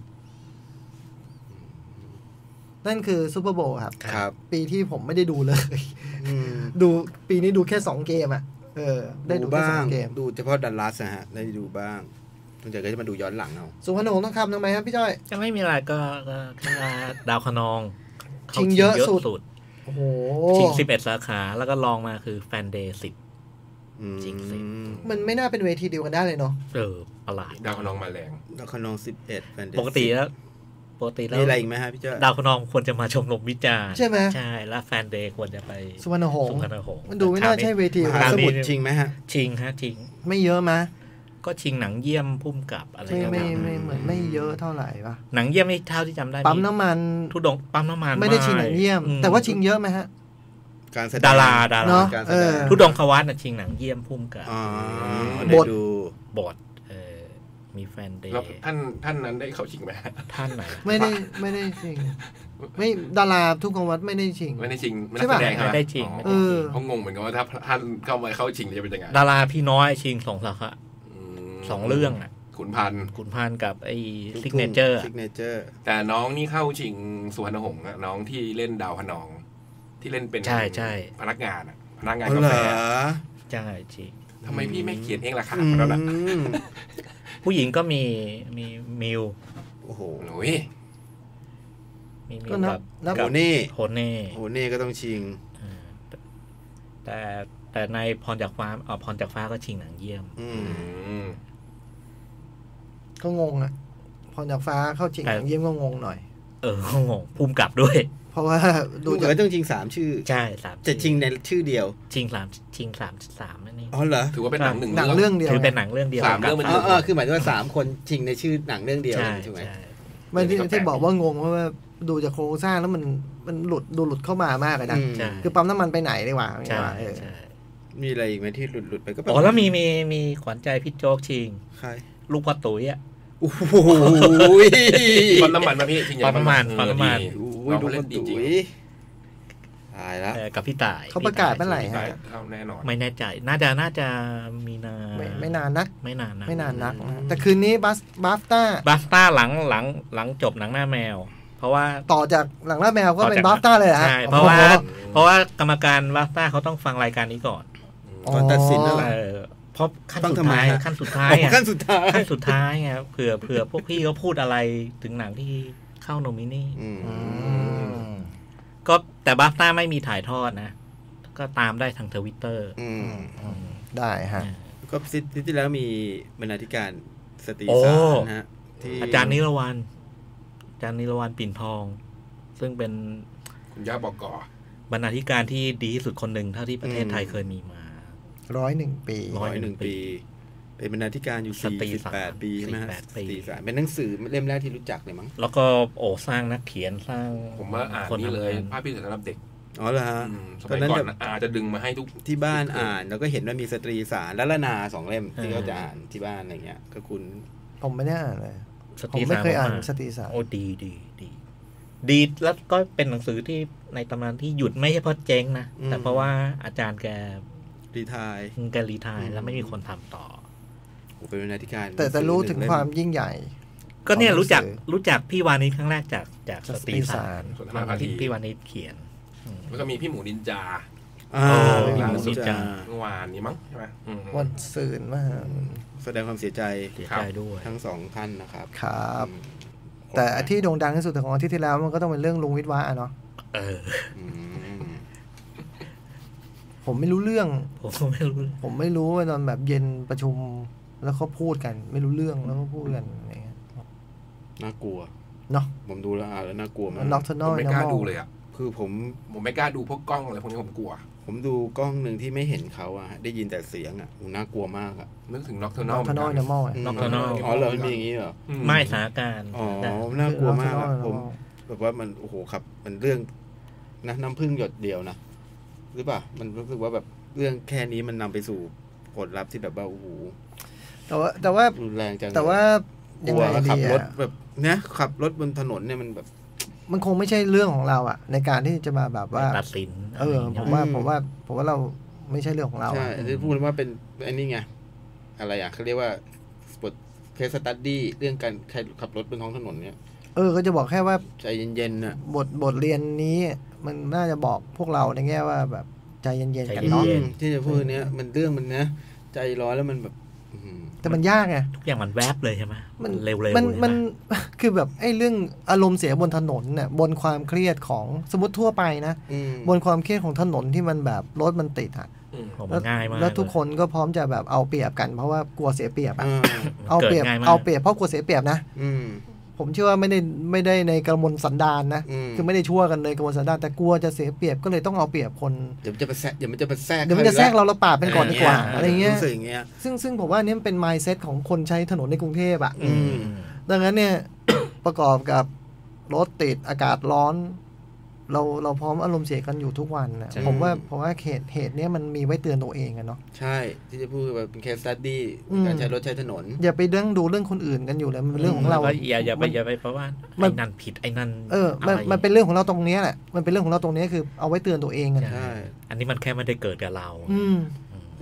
นั่นคือซูเปอร์โบว์ครับ
ครับ
ปีที่ผมไม่ได้ดูเลยดูปีนี้ดูแค่สองเกมอ่ะเออได้ดูแค่สองเกม
ดูเฉพาะดัลลัสนะฮะได้ดูบ้างสนใจก็จะมาดูย้อนหลังเอา
สุพรรณหงส์ต้องคำทำไมครับพี่จ้อย
จะไม่มีอะไรก็ดาวคะนอง
ชิงเยอะสุดโอ้โห
ชิงสิบเอ็ดสาขาแล้วก็ลองมาคือแฟนเดย์สิบ
จริงสิ
มันไม่น่าเป็นเวทีเดียวกันได้เลยเนาะ
เออประหลาด
ดาวคะนองมาแรง
ดาวคะนองสิบเอ็ดแฟนเดย์
ปกติแล้วปกติแล้ว
มีอะไรอีกไหมฮะพี่เจ้า
ดาวคะนองควรจะมาชมรมวิจารณ์
ใช่ไหม
ใช่แล้วแฟนเดย์ควรจะไป
สุวรรณหงส์
สุวรรณหงส์
มันดูไม่น่าใช่เวที
มหาสมุทรชิงไหมฮะ
ชิงฮะชิง
ไม่เยอะไหม
ก็ชิงหนังเยี่ยมพุ่มกับอะไร
ไม่ไม่ไม่เหมือนไม่เยอะเท่าไหร่ป่ะ
หนังเยี่ยมไม่เท่าที่จำได้
ปั๊มน้ำมัน
ทุดงปั๊มน้ำมัน
ไม่ได้ชิงหนังเยี่ยมแต่ว่าชิงเยอะไหมฮะ
การแสดง
ดาราดารา
การ
แสดงทุดงควัตน่ะชิงหนังเยี่ยมพุ่มกับบ
ท
บทเออมีแฟนเดย์
แล้วท่านท่านนั้นได้เข้าชิงไหม
ท่านไหน
ไม่ได้ไม่ได้ชิงไม่ดาราทุกควัตไม่ได้ชิง
ไม่ได้ชิงใช่ป่ะ
ไม่ได้ชิง
เออ
เขางงเหมือนกันว่าถ้าท่านเข้ามาเข้าชิงจะเป็นยังไง
ดาราพี่น้อยชิงสองสาขาสองเรื่องอ่ะ
ขุนพันธ์
ขุนพันธ์กับไอ้ซิกเนเจอร์
ซิกเนเจอร์
แต่น้องนี่เข้าชิงสุวรรณหงส์อะน้องที่เล่นดาวพนองที่เล่นเป็น
ใช่ใช่
พนักงานอะพนักงานกาแฟ
ใช่จริง
ทำไมพี่ไม่เขียนเองล่ะคะแล้วล่ะ
ผู้หญิงก็มีมีมิว
โอ้โห
หนุ่ย
มีมิวกับ
โหเน่
โหเน่
โหเน่ก็ต้องชิง
แต่แต่ในพรจากฟ้าอ๋อพรจากฟ้าก็ชิงหนังเยี่ยม
ก็งงอะพรจากฟ้าเข้าชิงหนังเยี่ยมก็งงหน่อย
เอองงภูมิกับด้วย
เพราะว่า
ดูจะต้องชิงสามชื่อ
ใช่สาม
จะชิงในชื่อเดียว
ชิงสามชิงสามสามนั่นเอง
อ๋อเหรอ
ถือว่าเป็นหนังหนึ่ง
หนังเรื่องเดียว
ถือเป็นหนังเรื่องเดียว
สามเรื่อง
อ๋อคือหมายถึงว่าสามคนชิงในชื่อหนังเรื่องเดียวใช่ไหม
ไม่ที่ที่บอกว่างงเพราะว่าดูจากโครงสร้างแล้วมันมันหลุดดูหลุดเข้ามามากเลยนะคือปั๊มน้ำมันไปไหนดีกว่า
ใช่
มีอะไรอีกไหมที่หลุดหลุดไปก็
อ๋อแล้วมีมีมีขวัญใจพี่โจ๊กชิง
ใคร
ลูกพ่อตุ๋ยอ่ะ
โอ้โห
ปั๊มน้ำมันมาพี่
ปั๊มน้ำมันปั๊มน้ำมัน
อุ้ยดูพ่อตุ๋ยตายแล้ว
กับพี่ต่าย
เขาประกาศเมื่อไหร่ฮะ
แน่นอน
ไม่แน่ใจน่าจะน่าจะมีนา
ไม่ไม่นานนัก
ไม่นานนัก
ไม่นานนักแต่คืนนี้บัสบัฟต้า
บัฟต้าหลังหลังหลังจบหนังหน้าแมวเพราะว่า
ต่อจากหลังหน้าแมวก็เป็นบัฟต้าเลยฮะ
ใช่เพราะว่าเพราะว่ากรรมการบัฟต้าเขาต้องฟังรายการนี้ก่อน
ก่อนตัดสินอะไร
เพราะขั้นสุดท้ายขั้นสุดท้าย
ขั้นสุดท้าย
ขั้นสุดท้ายไงเผื่อเผื่อพวกพี่เขาพูดอะไรถึงหนังที่เข้าโนมินีก็แต่บัฟต้าไม่มีถ่ายทอดนะก็ตามได้ทางทวิตเตอร์
ได้ฮะ
ก็ซิที่ที่แล้วมีบรรณาธิการสตรีสารนะฮะ
ที่อาจารย์นิรวันอาจารย์นิรวันปิ่นทองซึ่งเป็น
คุณย่าบอกก่
อบรรณาธิการที่ดีที่สุดคนหนึ่งเท่าที่ประเทศไทยเคยมีมา
ร้อยหนึ่งปี
ร้อยหนึ่งปีเป็นบรรณาธิการอยู่สี่สิบแปดปีใช่ไหมสี่สามเป็นหนังสือเล่มแรกที่รู้จักเลยมั้ง
แล้วก็โอ้สร้างนักเขียนสร้าง
ผมว่าอ่านนี่เลยภาพพิเศษสำหรับเด็ก
อ๋อเหรอฮะ
ตอนนั้นแบบอาจะดึงมาให้ทุก
ที่บ้านอ่านแล้วก็เห็นว่ามีสตรีสารและละนาสองเล่มที่เขาจะอ่านที่บ้านอะไรเงี้ยก็คุณ
ผมไม่ได้อ่านเลยผมไม่เคยอ่านสตรีสาร
โอ้ดีดีดีดีแล้วก็เป็นหนังสือที่ในตำนานที่หยุดไม่ใช่เพราะเจ๊งนะแต่เพราะว่าอาจารย์แก
รีไทร์
แกรีไทร์แล้วไม่มีคนทำต่อ
เป็นบรรณาธิการ
แต่จะรู้ถึงความยิ่งใหญ่
ก็เนี่ยรู้จักรู้จักพี่วานิชครั้งแรกจากจากสตรีสารที่พี่วานิชเขียน
แล้วก็มีพี่หมูนินจา
อ่า
พี่หมูนินจาเมื่อวานนี้มั้งใช่ไหม
วันสื่นมา
แสดงความเสียใจ
เสียใจด้วย
ทั้งสองท่านนะครับ
ครับแต่ที่โด่งดังที่สุดของอาทิตย์ที่แล้วมันก็ต้องเป็นเรื่องลุงวิทย์วะเนาะ
เออ
ผมไม่รู้เรื่อง
ผมไม่รู้
ผมไม่รู้ว่าตอนแบบเย็นประชุมแล้วเขาพูดกันไม่รู้เรื่องแล้วก็พูดกันอะไรเงี้ย
น่ากลัว
เนาะ
ผมดูแล้วอ่านแล้วน่ากลัวมาก
ผม
ไม่กล้าดูเลยอ่ะ
คือผม
ผมไม่กล้าดูพวกกล้องอะไรพวกนี้ผมกลัว
ผมดูกล้องหนึ่งที่ไม่เห็นเขาอะได้ยินแต่เสียงอะน่ากลัวมากอะ
นึกถึงน็อกเทอร์นอล
น็อกเทอร์นอลนอร์มอล
น็อกเทอร์นอล
อ๋อเหรอมีอย่างนี้เหรอ
ไม่สถานการณ์
อ๋อน่ากลัวมากผมแบบว่ามันโอ้โหครับมันเรื่องนะน้ำพึ่งหยดเดียวนะหรือเปล่ามันรู้สึกว่าแบบเรื่องแค่นี้มันนำไปสู่ผลลัพธ์ที่แบบว่าโอ้โห
แต่ว่าแต่ว่า
รุนแรงจัง
แต่ว่า
ยังไงขับรถแบบเนี้ยขับรถบนถนนเนี่ยมันแบบ
มันคงไม่ใช่เรื่องของเราอะในการที่จะมาแบบว่า
ตัดสิน
เออผมว่าผมว่าผมว่าเราไม่ใช่เรื่องของเรา
ใช่ที่พูดว่าเป็นอันนี้ไงอะไรอะเขาเรียกว่าสปอร์ตเคสสตั๊ดดี้เรื่องการขับรถบนท้องถนนเนี่ย
เออก็จะบอกแค่ว่า
ใจเย็นๆน่ะ
บทบทเรียนนี้มันน่าจะบอกพวกเราในแง่ว่าแบบใจเย็นๆกันเนาะ
ที่จะพูดเนี้ยมันเรื่องมันนะใจร้อนแล้วมันแบบ
แต่มันยากไง
ทุกอย่างมันแวบเลยใช่ไหมมันเร็วๆ
มันมันคือแบบไอ้เรื่องอารมณ์เสียบนถนนเนี่ยบนความเครียดของสมมติทั่วไปนะบนความเครียดของถนนที่มันแบบรถมันติดอ่ะ
ง่ายมาก
แล้วทุกคนก็พร้อมจะแบบเอาเปรียบกันเพราะว่ากลัวเสียเปรียบอ่ะเอาเปรียบเอาเปรียบเพราะกลัวเสียเปรียบนะผมเชื่อว่าไม่ได้ไม่ได้ในกระมวลสันดานนะคือไม่ได้ชั่วกันในกระมวลสันดานแต่กลัวจะเสียเปรียบก็เลยต้องเอาเปรียบคน
เดี๋ยวจะไปแทรกเดี๋ยวมันจะไปแทรก
เดี๋ยวมันจะแทรกเราเราปราบเป็นก่อนดีกว่าอะไรเงี้ยซึ่งซึ่งผมว่านี่มันเป็น mindset ของคนใช้ถนนในกรุงเทพอ่ะดังนั้นเนี่ยประกอบกับรถติดอากาศร้อนเราเราพร้อมอารมณ์เสียกันอยู่ทุกวันนะผมว่าผมว่าเหตุเหตุนี้มันมีไว้เตือนตัวเองกันเนาะ
ใช่ที่จะพูดแบบเป็น case study การใช้รถใช้ถนน
อย่าไปเรื่องดูเรื่องคนอื่นกันอยู่เลยมันเป็นเรื่องของเรา
อย่าอย่าไปอย่าไปเพราะว่าไอ้นั่นผิดไอ้นั่น
เออมันมันเป็นเรื่องของเราตรงนี้แหละมันเป็นเรื่องของเราตรงนี้คือเอาไว้เตือนตัวเองกัน
ใช่
อันนี้มันแค่ไม่ได้เกิดกับเรา
อืมแล้ว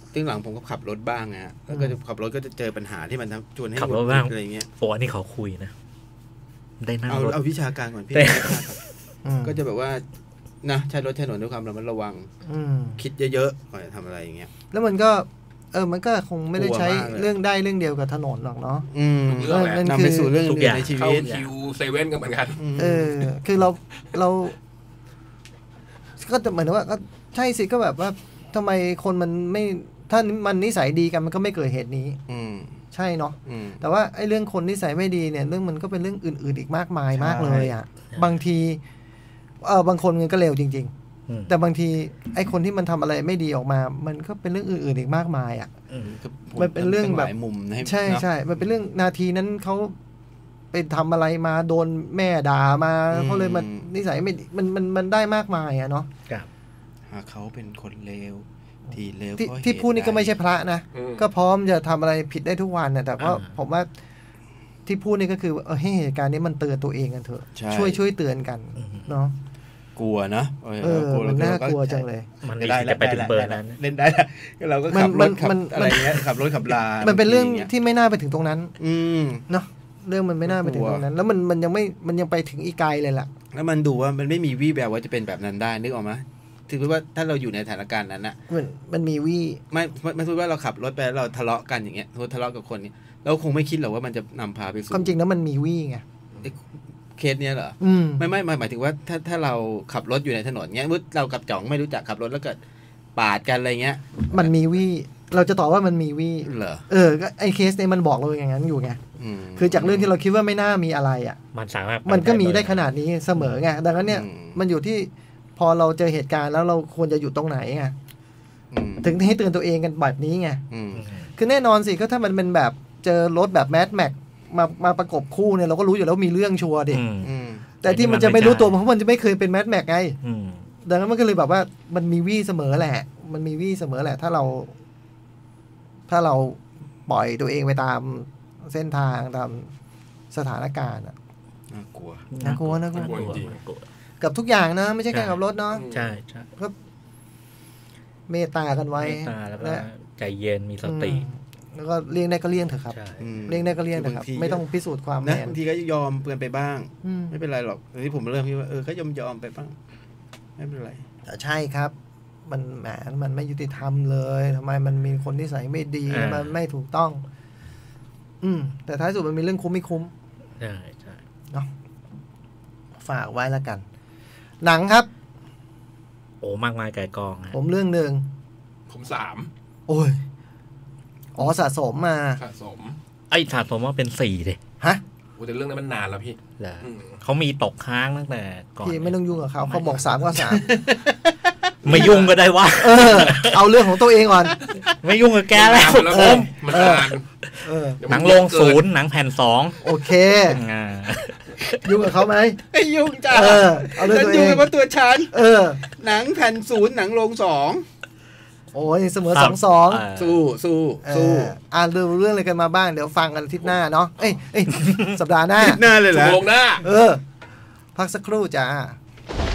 ซึ่งหลังผมก็ขับรถบ้างนะฮะแล้วก็จะขับรถก็จะเจอปัญหาที่มันทำชวนให้
ขับรถบ้าง
อะไรเงี้ย
โอ้อันนี้เขาคุยนะได้นั่ง
เอา
รถ
เอาวิชาการก่อนพี่ก็จะแบบว่านะใช้รถใช้ถนนด้วยความระมัดระวังคิดเยอะๆก่อนจะทำอะไรอย่างเงี้ย
แล้วมันก็เออมันก็คงไม่ได้ใช้เรื่องได้เรื่องเดียวกับถนนหรอกเนาะ
มันนำไปสู่เรื่องอื่นในชีวิต
เข้าคิวเซเว่นก็เหมือนกัน
เออคือเราเราก็จะเหมือนว่าก็ใช่สิก็แบบว่าทำไมคนมันไม่ถ้ามันนิสัยดีกันมันก็ไม่เกิดเหตุนี้ใช่เนาะแต่ว่าไอ้เรื่องคนนิสัยไม่ดีเนี่ยเรื่องมันก็เป็นเรื่องอื่นๆอีกมากมายมากเลยอ่ะบางทีเออบางคนมันก็เลวจริงๆแต่บางทีไอ้คนที่มันทำอะไรไม่ดีออกมามันก็เป็นเรื่องอื่นๆอีกมากมายอ่ะมันเป็นเรื่องแบบใช่ใช่มันเป็นเรื่องนาทีนั้นเขาไปทำอะไรมาโดนแม่ด่ามาเขาเลยมันนิสัยไม่มันมันมันได้มากมายอ่ะเนาะ
หากเขาเป็นคนเลวที่เลว
ที่พูดนี่ก็ไม่ใช่พระนะก็พร้อมจะทำอะไรผิดได้ทุกวันนะแต่ก็ผมว่าที่พูดนี่ก็คือเออให้เหตุการณ์นี้มันเตือนตัวเองกันเถอะช่วยช่วยเตือนกันเนาะ
กลัวนะ
เออมันน่ากลัวจังเลย
มันได้แล้วไปถึงเบอร์นั้น
เล่นได้แล้วเราก็ขับรถขับอะไรเงี้ยขับรถขับลา
มันเป็นเรื่องที่ไม่น่าไปถึงตรงนั้นเนาะเรื่องมันไม่น่าไปถึงตรงนั้นแล้วมันมันยังไม่มันยังไปถึงอีกไกลเลยล่ะ
แล้วมันดูว่ามันไม่มีวี่แววว่าจะเป็นแบบนั้นได้นึกออกไหมถือว่าถ้าเราอยู่ในสถานการณ์นั้นนะ
มันมันมีวี่
ไม่ไม่พูดว่าเราขับรถไปเราทะเลาะกันอย่างเงี้ยทะเลาะกับคนนี้เราคงไม่คิดหรอกว่ามันจะนำพาไปสู่
ความจริงแล้วมันมีวี่ไง
เคสเนี้ยเหรอไม่ไม่หมายถึงว่าถ้าถ้าเราขับรถอยู่ในถนนเงี้ยเมื่อเรากับจ่องไม่รู้จักขับรถแล้วเกิดปาดกันอะไรเงี้ย
มันมีวี่เราจะตอบว่ามันมีวี่
เหรอ
เออไอ้เคสเนี่ยมันบอกเราอย่างนั้นอยู่ไงคือจากเรื่องที่เราคิดว่าไม่น่ามีอะไรอ่ะ
มันสามารถ
มันก็มีได้ขนาดนี้เสมอไงดังนั้นเนี่ยมันอยู่ที่พอเราเจอเหตุการณ์แล้วเราควรจะอยู่ตรงไหนไงถึงให้เตือนตัวเองกันแบบนี้ไงคือแน่นอนสิก็ถ้ามันเป็นแบบเจอรถแบบแมดแม็กมามาประกบคู่เนี่ยเราก็รู้อยู่แล้วมีเรื่องชัวร์ดิแต่ที่มันจะไม่รู้ตัวเพราะมันจะไม่เคยเป็นแมดแม็กไงดังนั้นมันก็เลยแบบว่ามันมีวี่เสมอแหละมันมีวี่เสมอแหละถ้าเราถ้าเราปล่อยตัวเองไปตามเส้นทางตามสถานการณ์อ่ะ
น่ากลัว
น่ากลัวน่ากลัว
จริง
กับทุกอย่างนะไม่ใช่แค่กับรถเนาะ
ใช่ใช่
ก็เมตตากันไว้
เมตตาแล้วก็ใจเย็นมีสติ
แล้วก็เลี่ยงได้ก็เลี่ยงเถอะครับเลี่ยงได้ก็เลี่ยงเถอะครับไม่ต้องพิสูจน์ความแน่
บางทีก็ยอมเปลี่ยนไปบ้างไม่เป็นไรหรอกแต่ที่ผมเริ่มคิดว่าเออก็ยอมยอมไปบ้างไม่เป็นไร
แต่ใช่ครับมันแหมมันไม่ยุติธรรมเลยทำไมมันมีคนที่ใส่ไม่ดีมันไม่ถูกต้องอืมแต่ท้ายสุดมันมีเรื่องคุ้มไม่คุ้ม
ใช่ใช่
เนาะฝากไว้แล้วกันหนังครับ
โอ้มากมายไก่กอง
ผมเรื่องหนึ่ง
ผมสาม
โอ้ยอ๋อสะสมมา
สะสม
ไอ้สะสมว่าเป็นสี่เลย
ฮะ
โอ้แต่เรื่องนั้นมันนานแล้วพี่
เขามีตกค้างตั้งแต่ก่อน
พี่ไม่ต้องยุ่งกับเขาเขาบอกสามก็สาม
ไม่ยุ่งก็ได้ว่า
เออเอาเรื่องของตัวเองก่อน
ไม่ยุ่งกับแกแล้ว
ผมมันนาน
หนังลงศูนย์หนังแผ่นสอง
โอเคยุ่งกับเขาไหม
ไม่ยุ่งจ้า
เออเอาเรื่องตัวเอง
ยุ่งกับตัวฉัน
เออ
หนังแผ่นศูนย์หนังลงสอง
โอ้ยเสมอสองสอง
สู้สู้สู้
อ่าเรื่องเรื่องอะไรกันมาบ้างเดี๋ยวฟังกันอาทิตย์หน้าเนาะเอ้ยเอ้ยสัปดาห์หน้า
อาทิตย์หน้าเลยเหรอ
ลงหน้า
เออพักสักครู่จ้า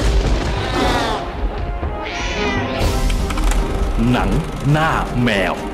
หนังหน้าแมว